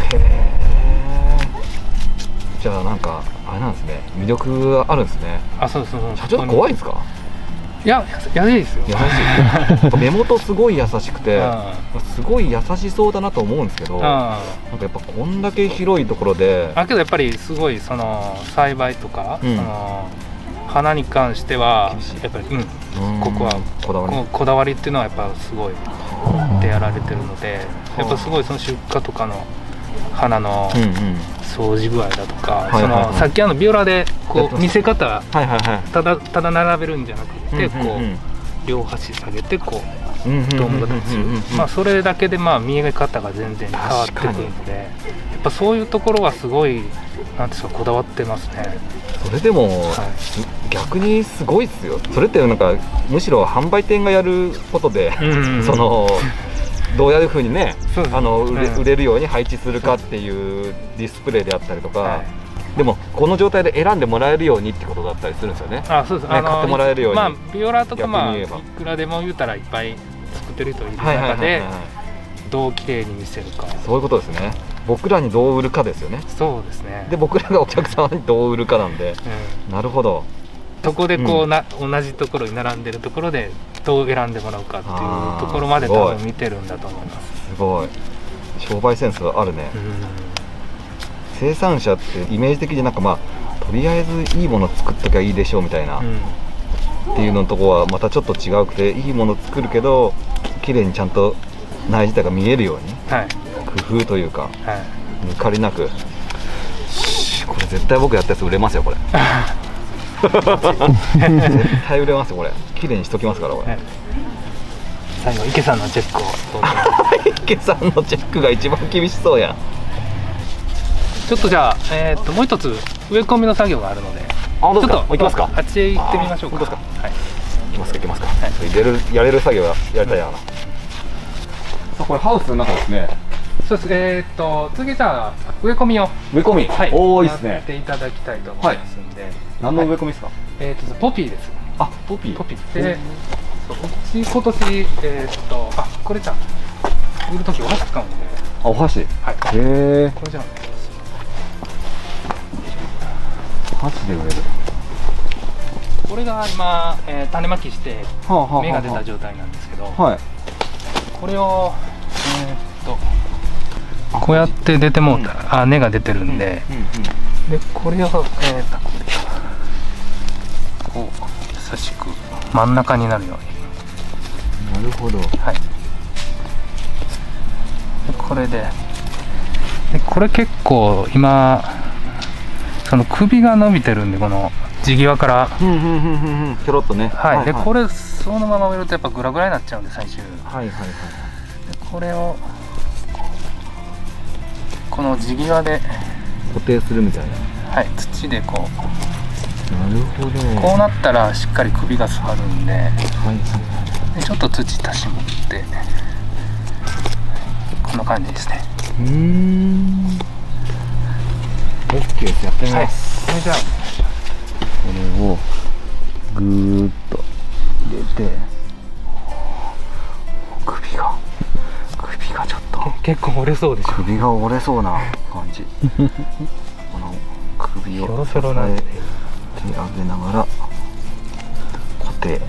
じゃあなんかあれなんですね、魅力あるんですね。 そうです。 社長怖いですか？ いや、優しいですよ。 優しい。目元すごい優しくて、すごい優しそうだなと思うんですけど、なんかやっぱこんだけ広いところで。 けどやっぱりすごい栽培とか、花に関してはやっぱりここはこだわりっていうのはやっぱすごいってやられてるので、やっぱすごいその出荷とかの花の掃除具合だとか、さっきビオラでこう見せ方、ただ並べるんじゃなくて、こう両端下げてこうドームが立つ、まあそれだけでまあ見え方が全然変わってくるので、やっぱそういうところはすごいなんですか、こだわってますね。 それでも、逆にすごいですよ。それってなんかむしろ販売店がやることで、そのどういうふうにね、売れるように配置するかっていうディスプレイであったりとか、でもこの状態で選んでもらえるようにってことだったりするんですよね。 そうです。 買ってもらえるように。 まあビオラとかまあいくらでも言うたらいっぱい作ってる人いる中でどう綺麗に見せるか。 そういうことですね。僕らにどう売るかですよね。 そうですね。 で僕らがお客様にどう売るかなんで、なるほど。 そこでこう同じところに並んでるところでどう選んでもらうかっていうところまで多分見てるんだと思います。 すごい。商売センスがあるね。生産者ってイメージ的になんかまあとりあえずいいもの作っときゃいいでしょうみたいな、っていうのとこはまたちょっと違うくて、いいもの作るけど綺麗にちゃんと苗自体が見えるように、工夫というか、抜かりなく。これ絶対僕やったやつ売れますよこれ。絶対売れますよこれ。綺麗にしときますからこれ。 最後池さんのチェックを。 池さんのチェックが一番厳しそうやん。 ちょっとじゃあもう一つ植え込みの作業があるので、ちょっと行きますか。 あっちへ行ってみましょうか。 行きますか行きますか。やれる作業やりたいやな。さあこれハウスの中ですね。 そうです。次じゃあ植え込みを。 植え込み。おおいいですね。 やっていただきたいと思いますんで。 何の植え込みですか。 ポピーです。 あ、ポピー。 ポピーで、今年これじゃ売るときお箸使うんで。 お箸。へえ。 これじゃ箸で植える。 これが今種まきして芽が出た状態なんですけど、これをこうやって出てもうたら根が出てるんで、でこれをこう優しく真ん中になるように。 なるほど。 これでこれ結構今その首が伸びてるんで、この地際からひょろっとね。 でこれそのまま植えるとやっぱグラグラになっちゃうんで最終。でこれをこの地際で固定するみたいな。 土でこう。 なるほど。 こうなったらしっかり首が座るんで、でちょっと土足し持ってこんな感じですね。 オッケーです。やってみます。 これじゃあこれをぐーっと入れて、首がちょっと結構折れそうでしょ。 首が折れそうな感じ。この首を支えてあげながら固定。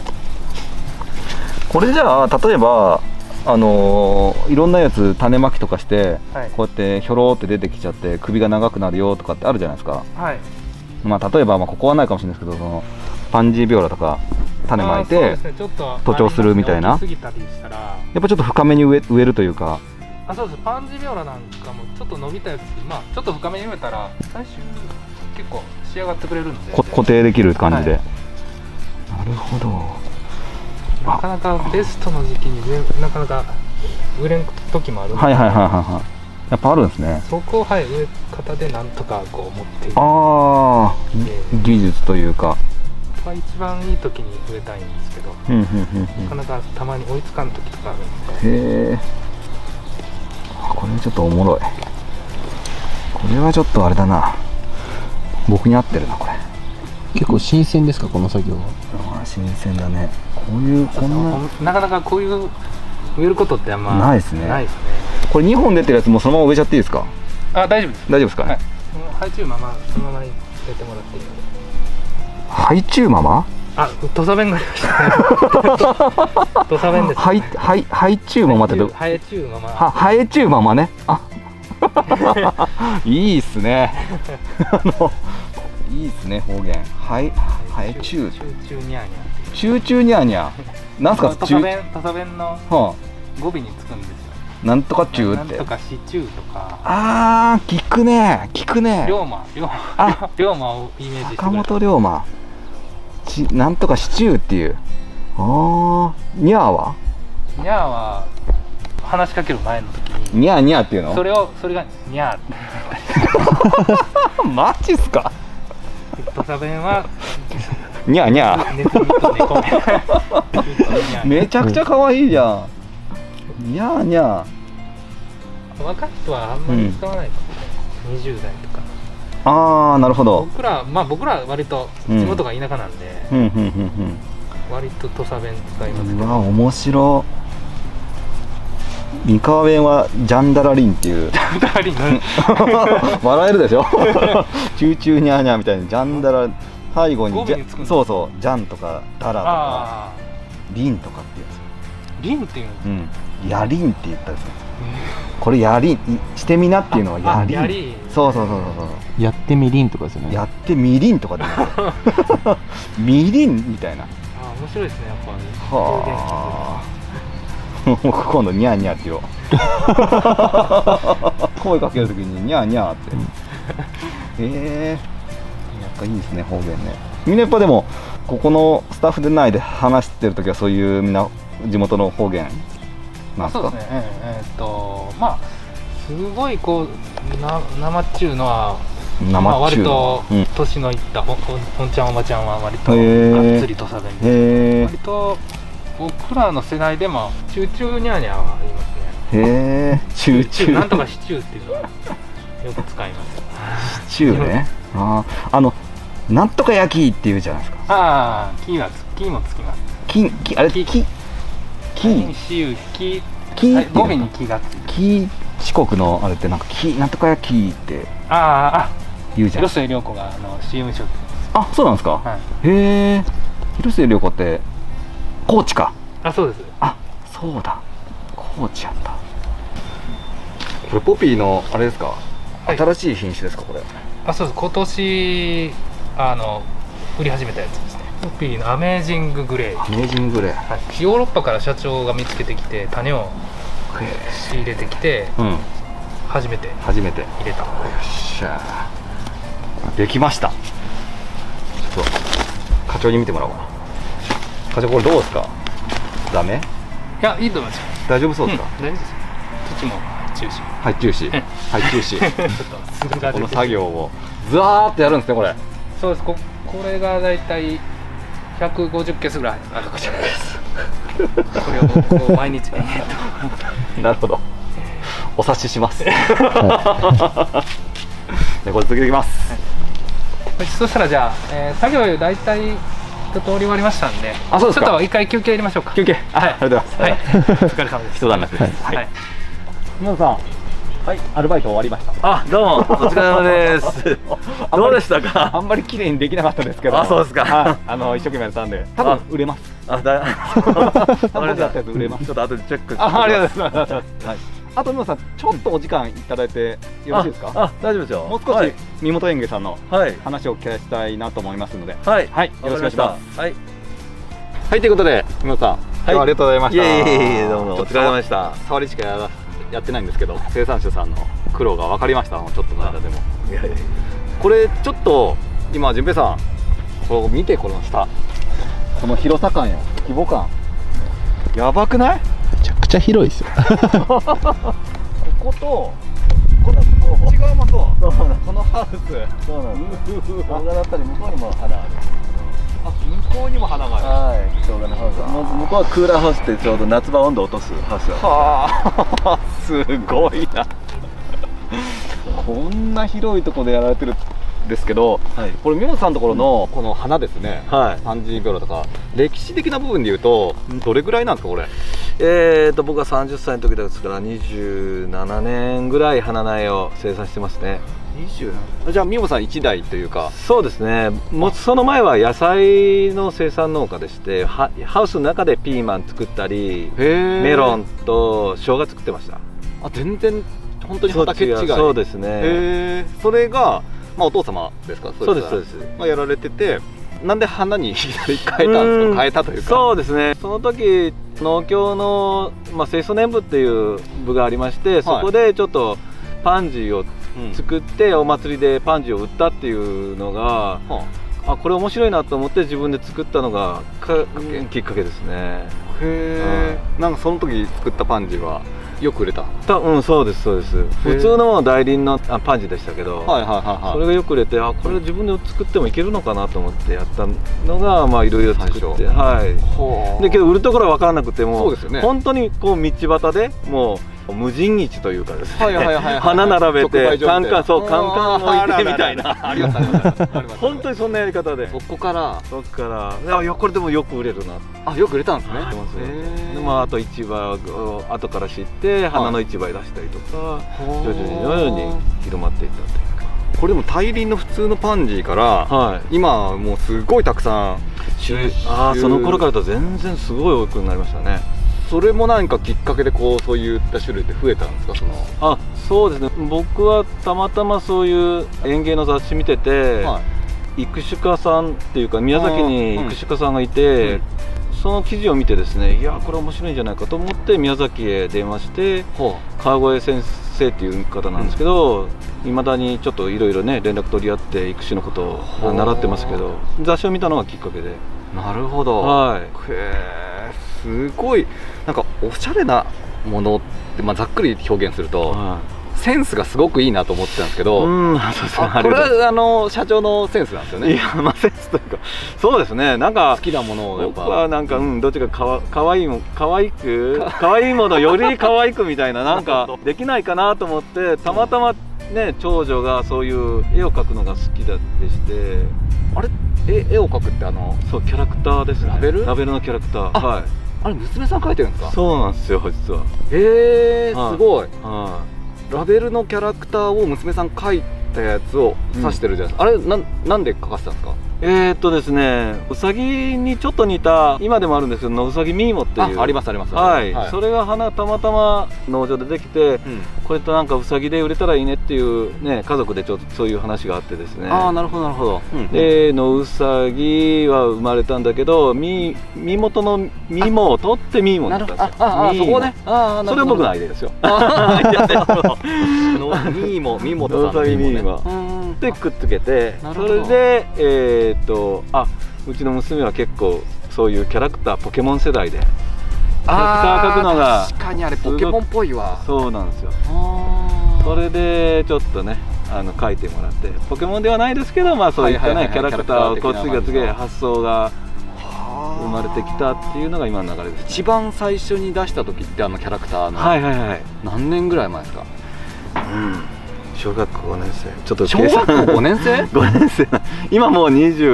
これじゃあ例えばいろんなやつ種まきとかして、こうやってひょろって出てきちゃって首が長くなるよとかってあるじゃないですか。まあ例えばここはないかもしれないですけど、そのパンジービオラとか種まいて徒長するみたいな、やっぱちょっと深めに植えるというか。 そうです。パンジービオラなんかもちょっと伸びたやつ、ちょっと深めに植えたら最終結構仕上がってくれるんで固定できる感じで。なるほど。 なかなかベストの時期になかなか植えれん時もあるんで、 やっぱあるんですね。 そこを植え方でなんとかこう持っていく技術というか一番いい時に植えたいんですけど、なかなかたまに追いつかん時とかあるんで。 へえ。これちょっとおもろい。これはちょっとあれだな、僕に合ってるなこれ。 結構新鮮ですかこの作業は。 新鮮だね。こんなかなかこういう植えることってあんまないですね。これ2本出てるやつもそのまま植えちゃっていいですか。 大丈夫です。 大丈夫ですかね。 ハイチュウままそのまま入れてもらっていいので。 ハイチュウママ。 土佐弁がありましたね。土佐弁です。 ハイチュウママってど。 ハエチュウママ。 ハエチュウママね。いいっすね。いいっすね方言。ハエチュウ。 チューチューニャーニャー。 チューチューニャーニャー。なんすか。 土佐弁の語尾につくんですよ。 なんとか中って。 なんとかシチューとか。 ああ、聞くね、聞くね。 龍馬をイメージして。 坂本龍馬。なんとかシチューっていう。ああ、ニャーは？ ニャーは話しかける前の時に。 ニャーニャーっていうの？それがニャー。 マジっすか？ 土佐弁は。 ニャーニャー。めちゃくちゃ可愛いじゃん。ニャーニャー。 若い人はあんまり使わないかもね。20代とか。 ああ、なるほど。 僕らは割と地元が田舎なんで、割と土佐弁使いますけど。 うわ、面白い。三河弁はジャンダラリンっていう。ジャンダラリン笑えるでしょ。チューチューニャーニャーみたいにジャンダラ、背後にそうそう、ジャンとかダラとかリンとかってやつ。 リンっていうの？ ヤリンって言ったりする。これやりしてみなっていうのはやり。そうそうそうそう。 やってみりんとかですよね。 やってみりんとかで。みりんみたいな。 あ、面白いですね、やっぱり。 はあ。今度ニャーニャーって言おう。声かけるときにニャーニャーって。やっぱいいですね、方言ね。みんなやっぱでもここのスタッフで内で話してるときはそういうみんな地元の方言なんですか？ そうですね。まあすごいこう生っちゅうのは割と年のいったおんちゃんおばちゃんは割とがっつり土佐弁で、割と僕らの世代でもチューチューニャーニャーは言いますね。 へえ、チューチュー。 なんとかシチューっていうのはよく使います。 シチューね。なんとか焼きっていうじゃないですか。 ああ、キもつきます。 あれキ語尾にキがついて。 四国のあれってなんかなんとか焼きって言うじゃん。 広末涼子がCM ショット。あ、そうなんですか。へえ。広末涼子って高知か。 あ、そうです。 あ、そうだ。高知やった。これポピーのあれですか。新しい品種ですかこれ。 あ、そうです。今年売り始めたやつですね。ポピーのアメージンググレー。 アメージンググレー。 はい。ヨーロッパから社長が見つけてきて種を仕入れてきて、初めて入れた。よっしゃー。できました。ちょっと課長に見てもらおうかな。課長これどうですか？ダメ？ いや、いいと思いますよ。 大丈夫そうですか？ 大丈夫ですよ。土も中止。 はい、中止。はい、中止。ちょっとこの作業をずわーってやるんですねこれ。 そうです。これがだいたい150ケースぐらいあるかしらないです。これをこう毎日なるほど。お察しします。これ続けていきます。 そしたらじゃあ、作業だいたい一通り終わりましたんで、 あ、そうですか。 ちょっと一回休憩入れましょうか。 休憩。はい、ありがとうございます。はい、お疲れ様です。 一段落です。はい。皆さん、はい、アルバイト終わりました。 あ、どうも、お疲れ様です。どうでしたか？ あんまり綺麗にできなかったですけど。 あ、そうですか。 一生懸命やったんで、多分売れます。 僕だったやつ売れます。 ちょっと後でチェック。 ありがとうございます。はい。あと皆さん、ちょっとお時間いただいてよろしいですか？ あ、大丈夫ですよ。 もう少し身元園芸さんの話を聞かせたいなと思いますので、はい、はい、よろしくお願いします。はい。はい、ということで、身本さん、今日はありがとうございました。 いえ、どうもお疲れ様でした。 触りしかやってないんですけど、生産者さんの苦労が分かりました。ちょっとの間でも。これちょっと今順平さん、こう見てこの下、この広さ感よ、規模感、やばくない？ めちゃくちゃ広いですよ。 こことこの内側もそう。このハウス。そうなんです。ここだったり向こうにも花ある。あ、向こうにも花がある。 はい、生姜のハウス。向こうはクーラーハウスってちょうど夏場温度を落とすハウス。 はあ、すごいな。こんな広いところでやられてるんですけど、はい、これ三本さんのところのこの花ですね。はい。30秒とか歴史的な部分でいうとどれぐらいなんですかこれ？ 僕が30歳の時ですから27年ぐらい花苗を生産してますね。 じゃあ三本さん1代というか。 そうですね。もうその前は野菜の生産農家でして、ハウスの中でピーマン作ったりメロンと生姜作ってました。 あ、全然本当に畑違い。 そうですね。 それが、まあ、お父様ですか？ そうですそうです。 やられてて、 なんで花にいきなり変えたんですか？変えたというか。 そうですね、その時農協の、清掃年部っていう部がありまして、そこでちょっとパンジーを作って、お祭りでパンジーを売ったっていうのが、これ面白いなと思って自分で作ったのがきっかけですね。 へえ。なんかその時作ったパンジーはよく売れた？ そうですそうです。普通の代理のパンジーでしたけど、それがよく売れて、これ自分で作ってもいけるのかなと思ってやったのが、いろいろ作って、でけど売るところは分からなくても、本当にこう道端でもう無人市というかですね、花並べてカンカン置いてみたいな、本当にそんなやり方で、そこからこれでもよく売れるな。 よく売れたんですね。 あと市場を後から知って花の市場へ出したりとか、徐々に広まっていったというか。 これでも大輪の普通のパンジーから今もうすごいたくさん、 その頃からと全然すごい多くなりましたね。 それも何かきっかけでそういった種類って増えたんですか？ そうですね、僕はたまたまそういう園芸の雑誌見てて、育種家さんっていうか宮崎に育種家さんがいて、その記事を見てですね、いやこれ面白いんじゃないかと思って宮崎へ電話して、川越先生っていう方なんですけど、いまだにちょっといろいろね連絡取り合って育種のことを習ってますけど、雑誌を見たのがきっかけで。 なるほど。すごいなんかおしゃれなものって、ざっくり表現すると、センスがすごくいいなと思ってたんですけど、これは社長のセンスなんですよね。 いや、センスというか、そうですね、なんか好きなものをやっぱ、 僕はなんかどっちかかわいいものより可愛くみたいな、なんかできないかなと思って、たまたまね長女がそういう絵を描くのが好きでして。 あれ、絵を描くってそうキャラクターですね。ラベルのキャラクター。 あれ娘さん描いてるんですか？ そうなんですよ実は。 すごい。ラベルのキャラクターを娘さん描いたやつを指してるじゃないですか。あれなんで描かせたんですか？ ですね、うさぎにちょっと似た、今でもあるんですけど、野うさぎミーモっていう。 ありますあります。 それがたまたま農場でできて、これとなんかうさぎで売れたらいいねっていうね、家族でちょっとそういう話があってですね。 なるほどなるほど。 で野うさぎは生まれたんだけど、身元のミモを取ってミーモになったんですよ。そこね。それは僕のアイデアですよ。 ミーモとさんのミーモでくっつけて、それでうちの娘は結構そういうキャラクター、ポケモン世代でキャラクター描くのが、 確かにあれポケモンっぽいわ。 そうなんですよ。それでちょっとね描いてもらって、ポケモンではないですけど、そういったねキャラクターをこう次々発想が生まれてきたっていうのが今の流れです。 一番最初に出した時ってキャラクターの何年ぐらい前ですか？ 小学校5年生。ちょっと小学校5年生 ？5年生。今もう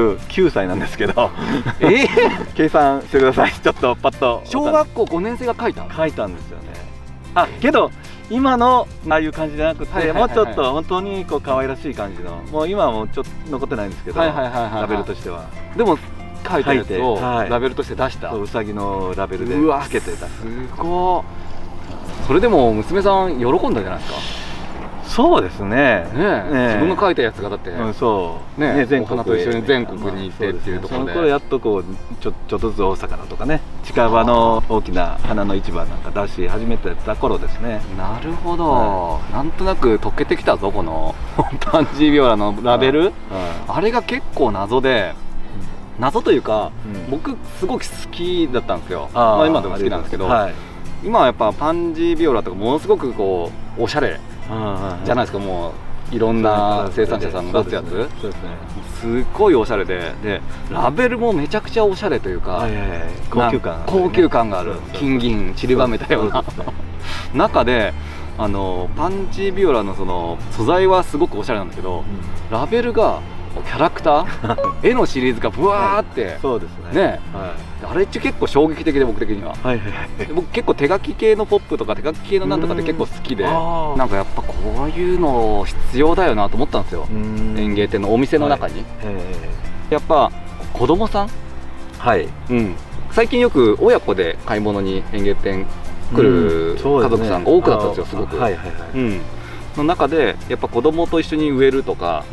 29歳なんですけど、計算してください。ちょっとパッと。 小学校5年生が描いたんですよね。けど今のああいう感じじゃなくて、もうちょっと本当にこう可愛らしい感じの、もう今はもうちょっと残ってないんですけど、ラベルとしては。 でも描いたやつをラベルとして出した。 うさぎのラベルでつけてた。 すごい。それでも娘さん喜んだんじゃないですか？ そうですね。 自分が描いたやつがだってそうね、 お花と一緒に全国に行ってっていうところで、 その頃やっとこうちょっとずつ大阪だとかね、近場の大きな花の市場なんか出し始めてた頃ですね。 なるほど。なんとなく溶けてきたぞこのパンジービオラのラベル。あれが結構謎で、謎というか僕すごく好きだったんですよ。今でも好きなんですけど、今はやっぱパンジービオラとかものすごくこうおしゃれじゃないですか。もういろんな生産者さんの出すやつ、すっごいおしゃれで、ラベルもめちゃくちゃおしゃれというか、高級感がある、金銀散りばめたような中で、パンジービオラのその素材はすごくおしゃれなんだけど、ラベルがキャラクター絵のシリーズがブワーってね、あれって結構衝撃的で、僕的には。僕結構手書き系のポップとか手書き系のなんとかって結構好きで、なんかやっぱこういうの必要だよなと思ったんですよ、園芸店のお店の中に。やっぱ子供さん、最近よく親子で買い物に園芸店来る家族さんが多くなったんですよ、すごく。の中でやっぱ子供と一緒に植えるとか、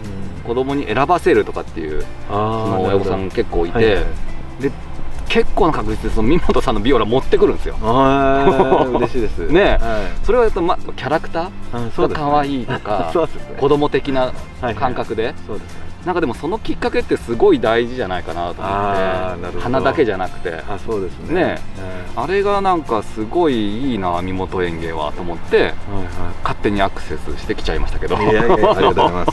子供に選ばせるとかっていうその親御さん結構いて、で結構な確率でその三本さんのビオラ持ってくるんですよ。 嬉しいですね。 それはやっぱキャラクターが可愛いとか子供的な感覚で、なんかでもそのきっかけってすごい大事じゃないかなと思って、花だけじゃなくて、 そうですね。 あれがなんかすごいいいな、三本園芸はと思って勝手にアクセスしてきちゃいましたけど、ありがとうございます。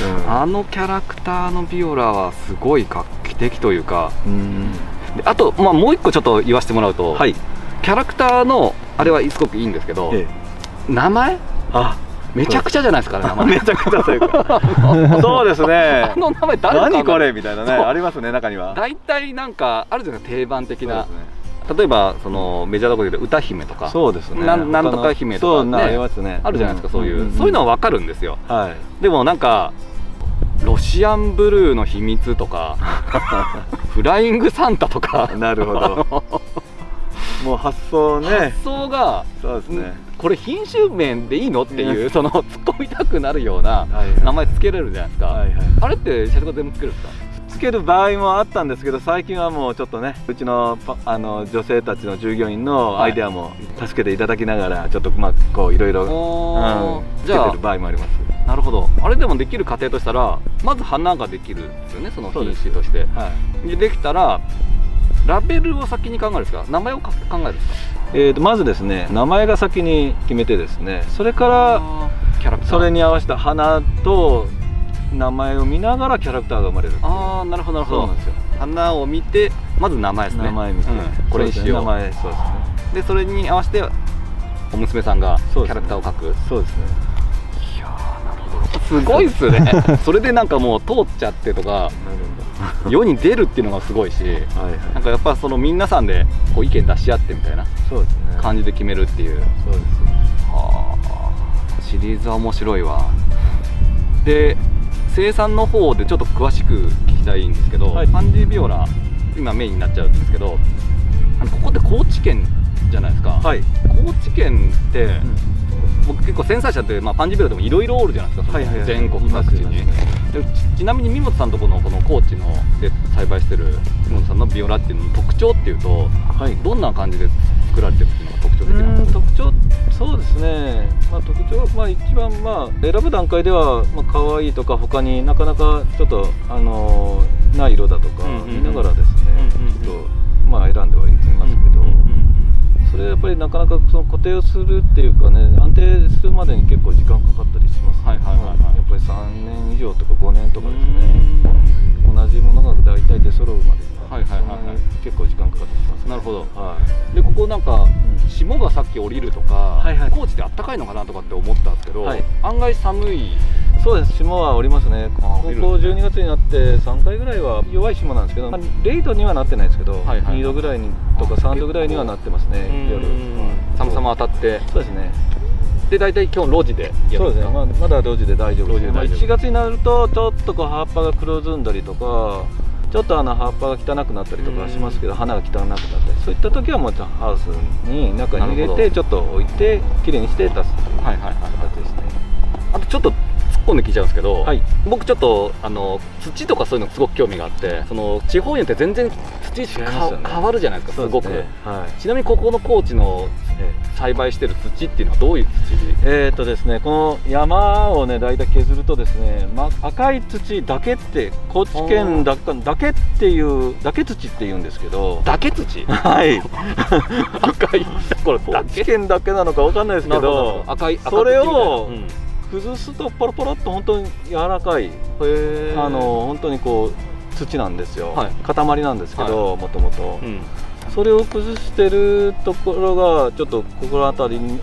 あのキャラクターのビオラはすごい画期的というか、あともう一個ちょっと言わせてもらうと、キャラクターのあれはすごくいいんですけど、名前めちゃくちゃじゃないですかね、名前。 めちゃくちゃというかそうですね。 あの名前誰何これみたいなね、ありますね、中には。 大体なんかあるじゃないですか、定番的な。例えばそのメジャーどころで歌姫とか、 そうですね、 なんとか姫とかね、あるじゃないですか、そういうのは分かるんですよ。でもなんかロシアンブルーの秘密とかフライングサンタとか、 なるほどもう発想が、そうですね、これ品種名でいいのっていう、その突っ込みたくなるような名前つけれるじゃないですか。あれって社長が全部つけるんですか？ つける場合もあったんですけど、最近はもうちょっとね、うちの女性たちの従業員のアイデアも助けていただきながら、ちょっとこういろいろつけてる場合もあります。 なるほど。あれでもできる過程としたら、まず花ができるんですよね、その品種として。できたらラベルを先に考えるんですか、名前を考えるんですか？ まずですね、名前が先に決めてですね、それからキャラクター、 それに合わせた花と名前を見ながらキャラクターが生まれる。 ああ、なるほどなるほど。そうなんですよ。花を見てまず名前ですね。 名前見て、 これにしよう。 名前、そうですね。 でそれに合わせてお娘さんがキャラクターを描く。 そうですね。 いやー、なるほど。すごいっすね。それでなんかもう通っちゃってとか世に出るっていうのがすごいし、なんかやっぱその皆さんでこう意見出し合ってみたいな感じで決めるっていう。 そうです。 はあ、シリーズは面白いわ。で生産の方でちょっと詳しく聞きたいんですけど、パンジービオラ今メインになっちゃうんですけど、ここって高知県じゃないですか。高知県って、僕結構生産者って、パンジービオラでもいろいろおるじゃないですか、全国各地に。ちなみに三本さんのところのこの高知ので栽培してる三本さんのビオラっていうのの特徴っていうと、どんな感じで作られてるっていうのが特徴的なんですか？ 特徴、そうですね、特徴は一番選ぶ段階では可愛いとか、他になかなかちょっとない色だとか見ながらですね、ちょっと選んではいますけど、それやっぱりなかなかその固定をするっていうかね、安定するまでに結構時間かかったりします。やっぱり3年以上とか5年とかですね、同じものが大体出揃うまでに結構時間かかってきます。 なるほど。でここなんか霜がさっき降りるとか、高知ってあったかいのかなとかって思ったんですけど、案外寒い。 そうです、霜は降りますね。ここ12月になって3回ぐらいは弱い霜なんですけど、0度にはなってないですけど、2度ぐらいにとか3度ぐらいにはなってますね、夜。 寒さも当たって。 そうですね。 で大体今日路地でやるんですか？ そうですね、まだ路地で大丈夫です。1月になるとちょっと葉っぱが黒ずんだりとか、ちょっと葉っぱが汚くなったりとかしますけど、花が汚くなったり、そういった時はもうハウスに中に入れてちょっと置いてきれいにして出すという形ですね。 あとちょっと突っ込んで聞いちゃうんですけど、僕ちょっと土とかそういうのすごく興味があって、その地方によって全然土変わるじゃないですか、すごく。ちなみにここの高知の栽培してる土っていうのはどういう土？ ですね、この山をね大体削るとですね、赤い土だけって、高知県だけっていうだけ土って言うんですけど。 だけ土？ はい。 赤いところだけ。 高知県だけなのかわかんないですけど、それを崩すとポロポロっと本当に柔らかい、本当にこう土なんですよ。塊なんですけど、もともと。それを崩してるところがちょっとここの辺りに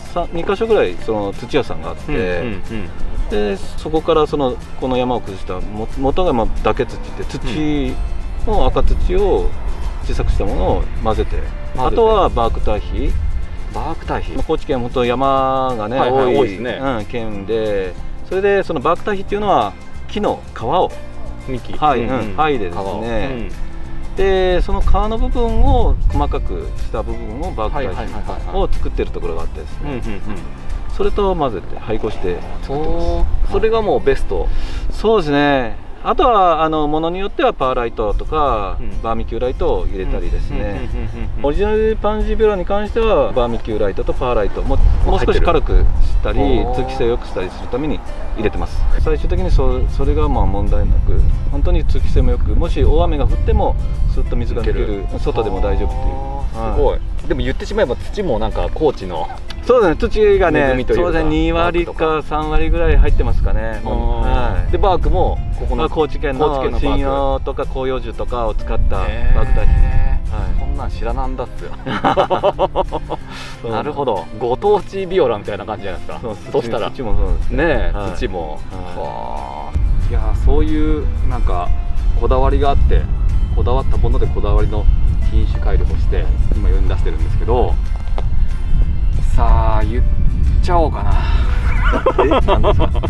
2か所ぐらいその土屋さんがあって、でそこからこの山を崩した元がだけ土って土の赤土を小さくしたものを混ぜて、あとはバーク堆肥。 バーク堆肥。 高知県本当山がね多い県で、それでそのバーク堆肥っていうのは木の皮を剥いでですね。でその皮の部分を細かくした部分をバーク堆肥を作ってるところがあってですね、 それと混ぜて配合して作ってます。 それがもうベスト。 そうですね。あとはものによってはパーライトとか、バーミキューライトを入れたりですね。オリジナルパンジービオラに関してはバーミキューライトとパーライトもう少し軽くしたり通気性を良くしたりするために入れてます。最終的にそれがまあ問題なく、本当に通気性もよく、もし大雨が降ってもスッと水が抜ける、外でも大丈夫っていう。 すごい。でも言ってしまえば土もなんか高知の、 そうですね、土がね、そうですね、2割か3割ぐらい入ってますかね。 でバークもここの高知県の針葉とか広葉樹とかを使ったバークタイプ。 こんなん知らなんだっすよ。なるほど、ご当地ビオラみたいな感じじゃないですか。そしたら土もそうですね、土も。いや、そういうなんかこだわりがあって、こだわったものでこだわりの品種改良をして今世に出してるんですけど、さあ言っちゃおうかな。 何ですか？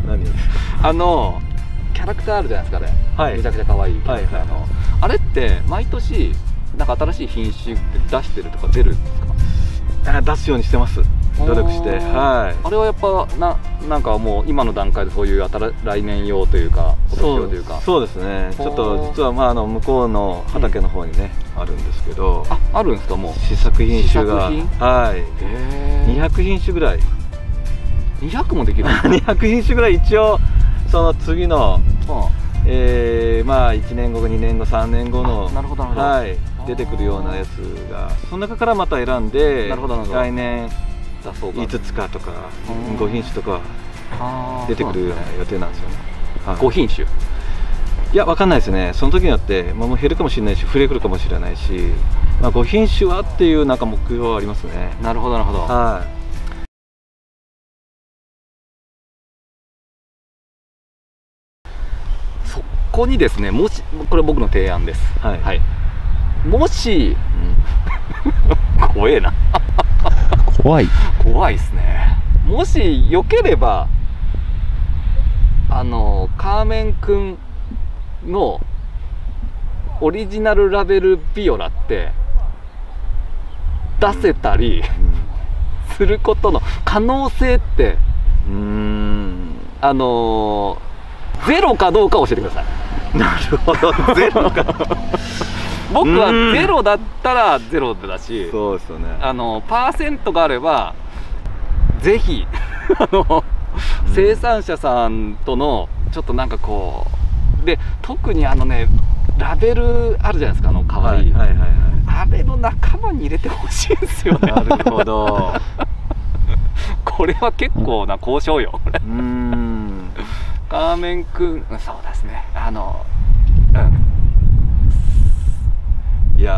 キャラクターあるじゃないですかね。めちゃくちゃ可愛いキャラクターの。あれって毎年なんか新しい品種って出してるとか出るんですか？ 出すようにしてます。努力して。あれはやっぱなんかもう今の段階でそういう来年用というか今年用というか。 そうですね。ちょっと実は向こうの畑の方にねあるんですけど。 あるんですか？もう試作品種が。200品種ぐらい。 200もできる ？200品種ぐらい一応その次のまあ1年後2年後3年後の出てくるようなやつが、その中からまた選んで来年5つかとか5品種とか出てくるような予定なんですよね。 5品種？ いや、分かんないですね。その時によってもう減るかもしれないし増えてくるかもしれないし、5品種はっていうなんか目標はありますね。 なるほどなるほど。そこにですね、もしこれ僕の提案です。もし、怖えな。怖いですね。もしよければカーメンくんのオリジナルラベルビオラって出せたりすることの可能性ってゼロかどうか教えてください。 なるほど、ゼロか。 僕はゼロだったらゼロだし、 そうですよね。 パーセントがあればぜひ生産者さんとのちょっとなんかこうで、特にラベルあるじゃないですか、かわいいあれの仲間に入れてほしいんですよね。 なるほど。 これは結構な交渉よ。カーメンくん、そうですね。 いや、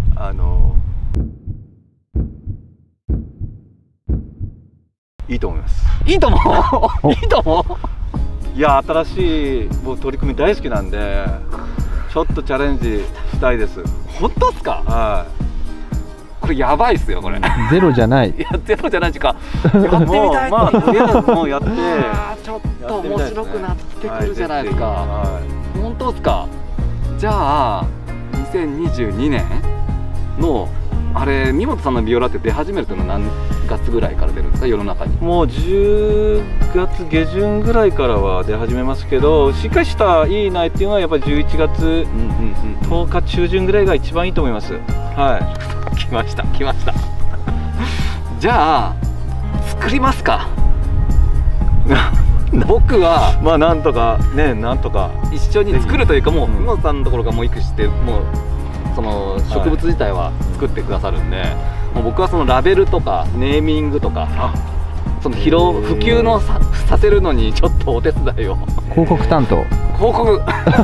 いいと思います。 いいと思う。いいと思う。いや、新しい取り組み大好きなんで、ちょっとチャレンジしたいです。 本当ですか？これやばいっすよ、これ。 ゼロじゃない。 いや、ゼロじゃないしか。やってみたい。 もうやって。 ちょっと面白くなってくるじゃないですか。本当ですか？じゃあ2022年のあれ、三本さんのビオラって出始めるというのは何月ぐらいから出るんですか、世の中に？ もう10月下旬ぐらいからは出始めますけど、しっかりしたいい苗っていうのはやっぱり11月10日中旬ぐらいが一番いいと思います。 来ました来ました。じゃあ作りますか。僕はまあなんとかね、なんとか一緒に作るというか、もう三本さんのところがもう行くして、もうその植物自体は作ってくださるんで、もう僕はそのラベルとかネーミングとかその普及のさせるのにちょっとお手伝いを。 広告担当。 広告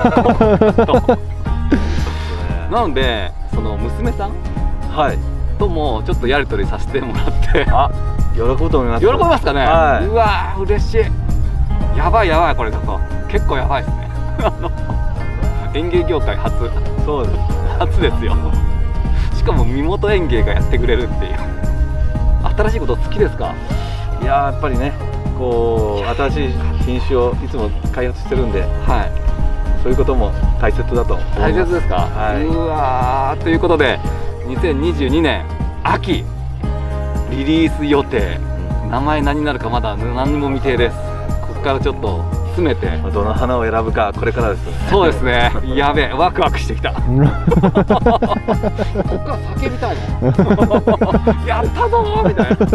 なので、その娘さんともちょっとやり取りさせてもらって。 喜ぶと思います。 喜びますかね。うわー、嬉しい。やばいやばい、これちょっと結構やばいですね。園芸業界初。 そうです、 初ですよ。しかも身元園芸がやってくれるっていう。新しいこと好きですか？ いや、やっぱりね、こう新しい品種をいつも開発してるんで、そういうことも大切だと思います。 大切ですか？うわー、ということで2022年秋リリース予定名前何になるかまだ何にも未定です。ここからちょっと詰めてどの花を選ぶかこれからですね。 そうですね。やべえ、ワクワクしてきた。ここから叫びたいの。やったぞーみたいな。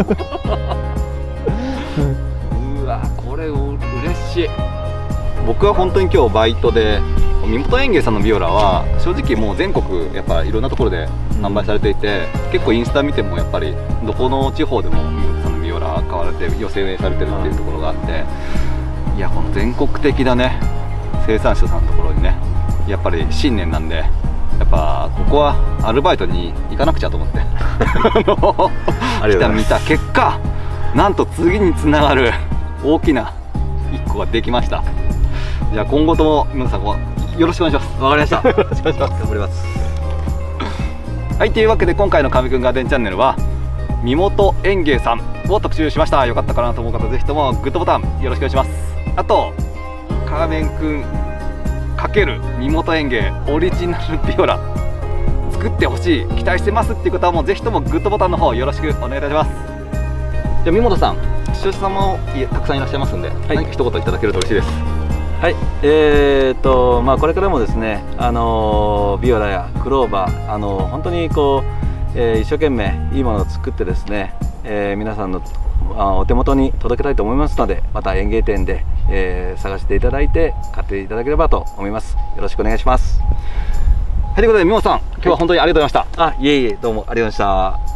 うわ、これ嬉しい。僕は本当に今日バイトで身元園芸さんのビオラは正直もう全国やっぱいろんなところで販売されていて、結構インスタ見てもやっぱりどこの地方でも身元さんのビオラ買われて寄せ植えされてるっていうところがあって、いやこの全国的なね生産者さんのところにね、やっぱり新年なんでやっぱここはアルバイトに行かなくちゃと思って来た見た結果、なんと次につながる大きな1個ができました。じゃあ今後とも皆さんよろしくお願いします。わかりました。よろしくお願いします。頑張ります。はい、というわけで今回の神くんガーデンチャンネルは身元園芸さんを特集しました。よかったかなと思う方ぜひともグッドボタンよろしくお願いします。あとカーメンくん×身元園芸オリジナルビオラ作ってほしい、期待してますっていう方はもうぜひともグッドボタンの方よろしくお願いいたします。じゃあ身元さん、視聴者さんもたくさんいらっしゃいますんで、何か一言いただけると嬉しいです。 はい、これからもですね、ビオラやクローバー、本当にこう、一生懸命いいものを作ってですね、皆さんのお手元に届けたいと思いますので、また園芸店で、探していただいて買っていただければと思います。よろしくお願いします。はい、ということで三本さん、今日は本当にありがとうございました。 いえいえ、どうもありがとうございました。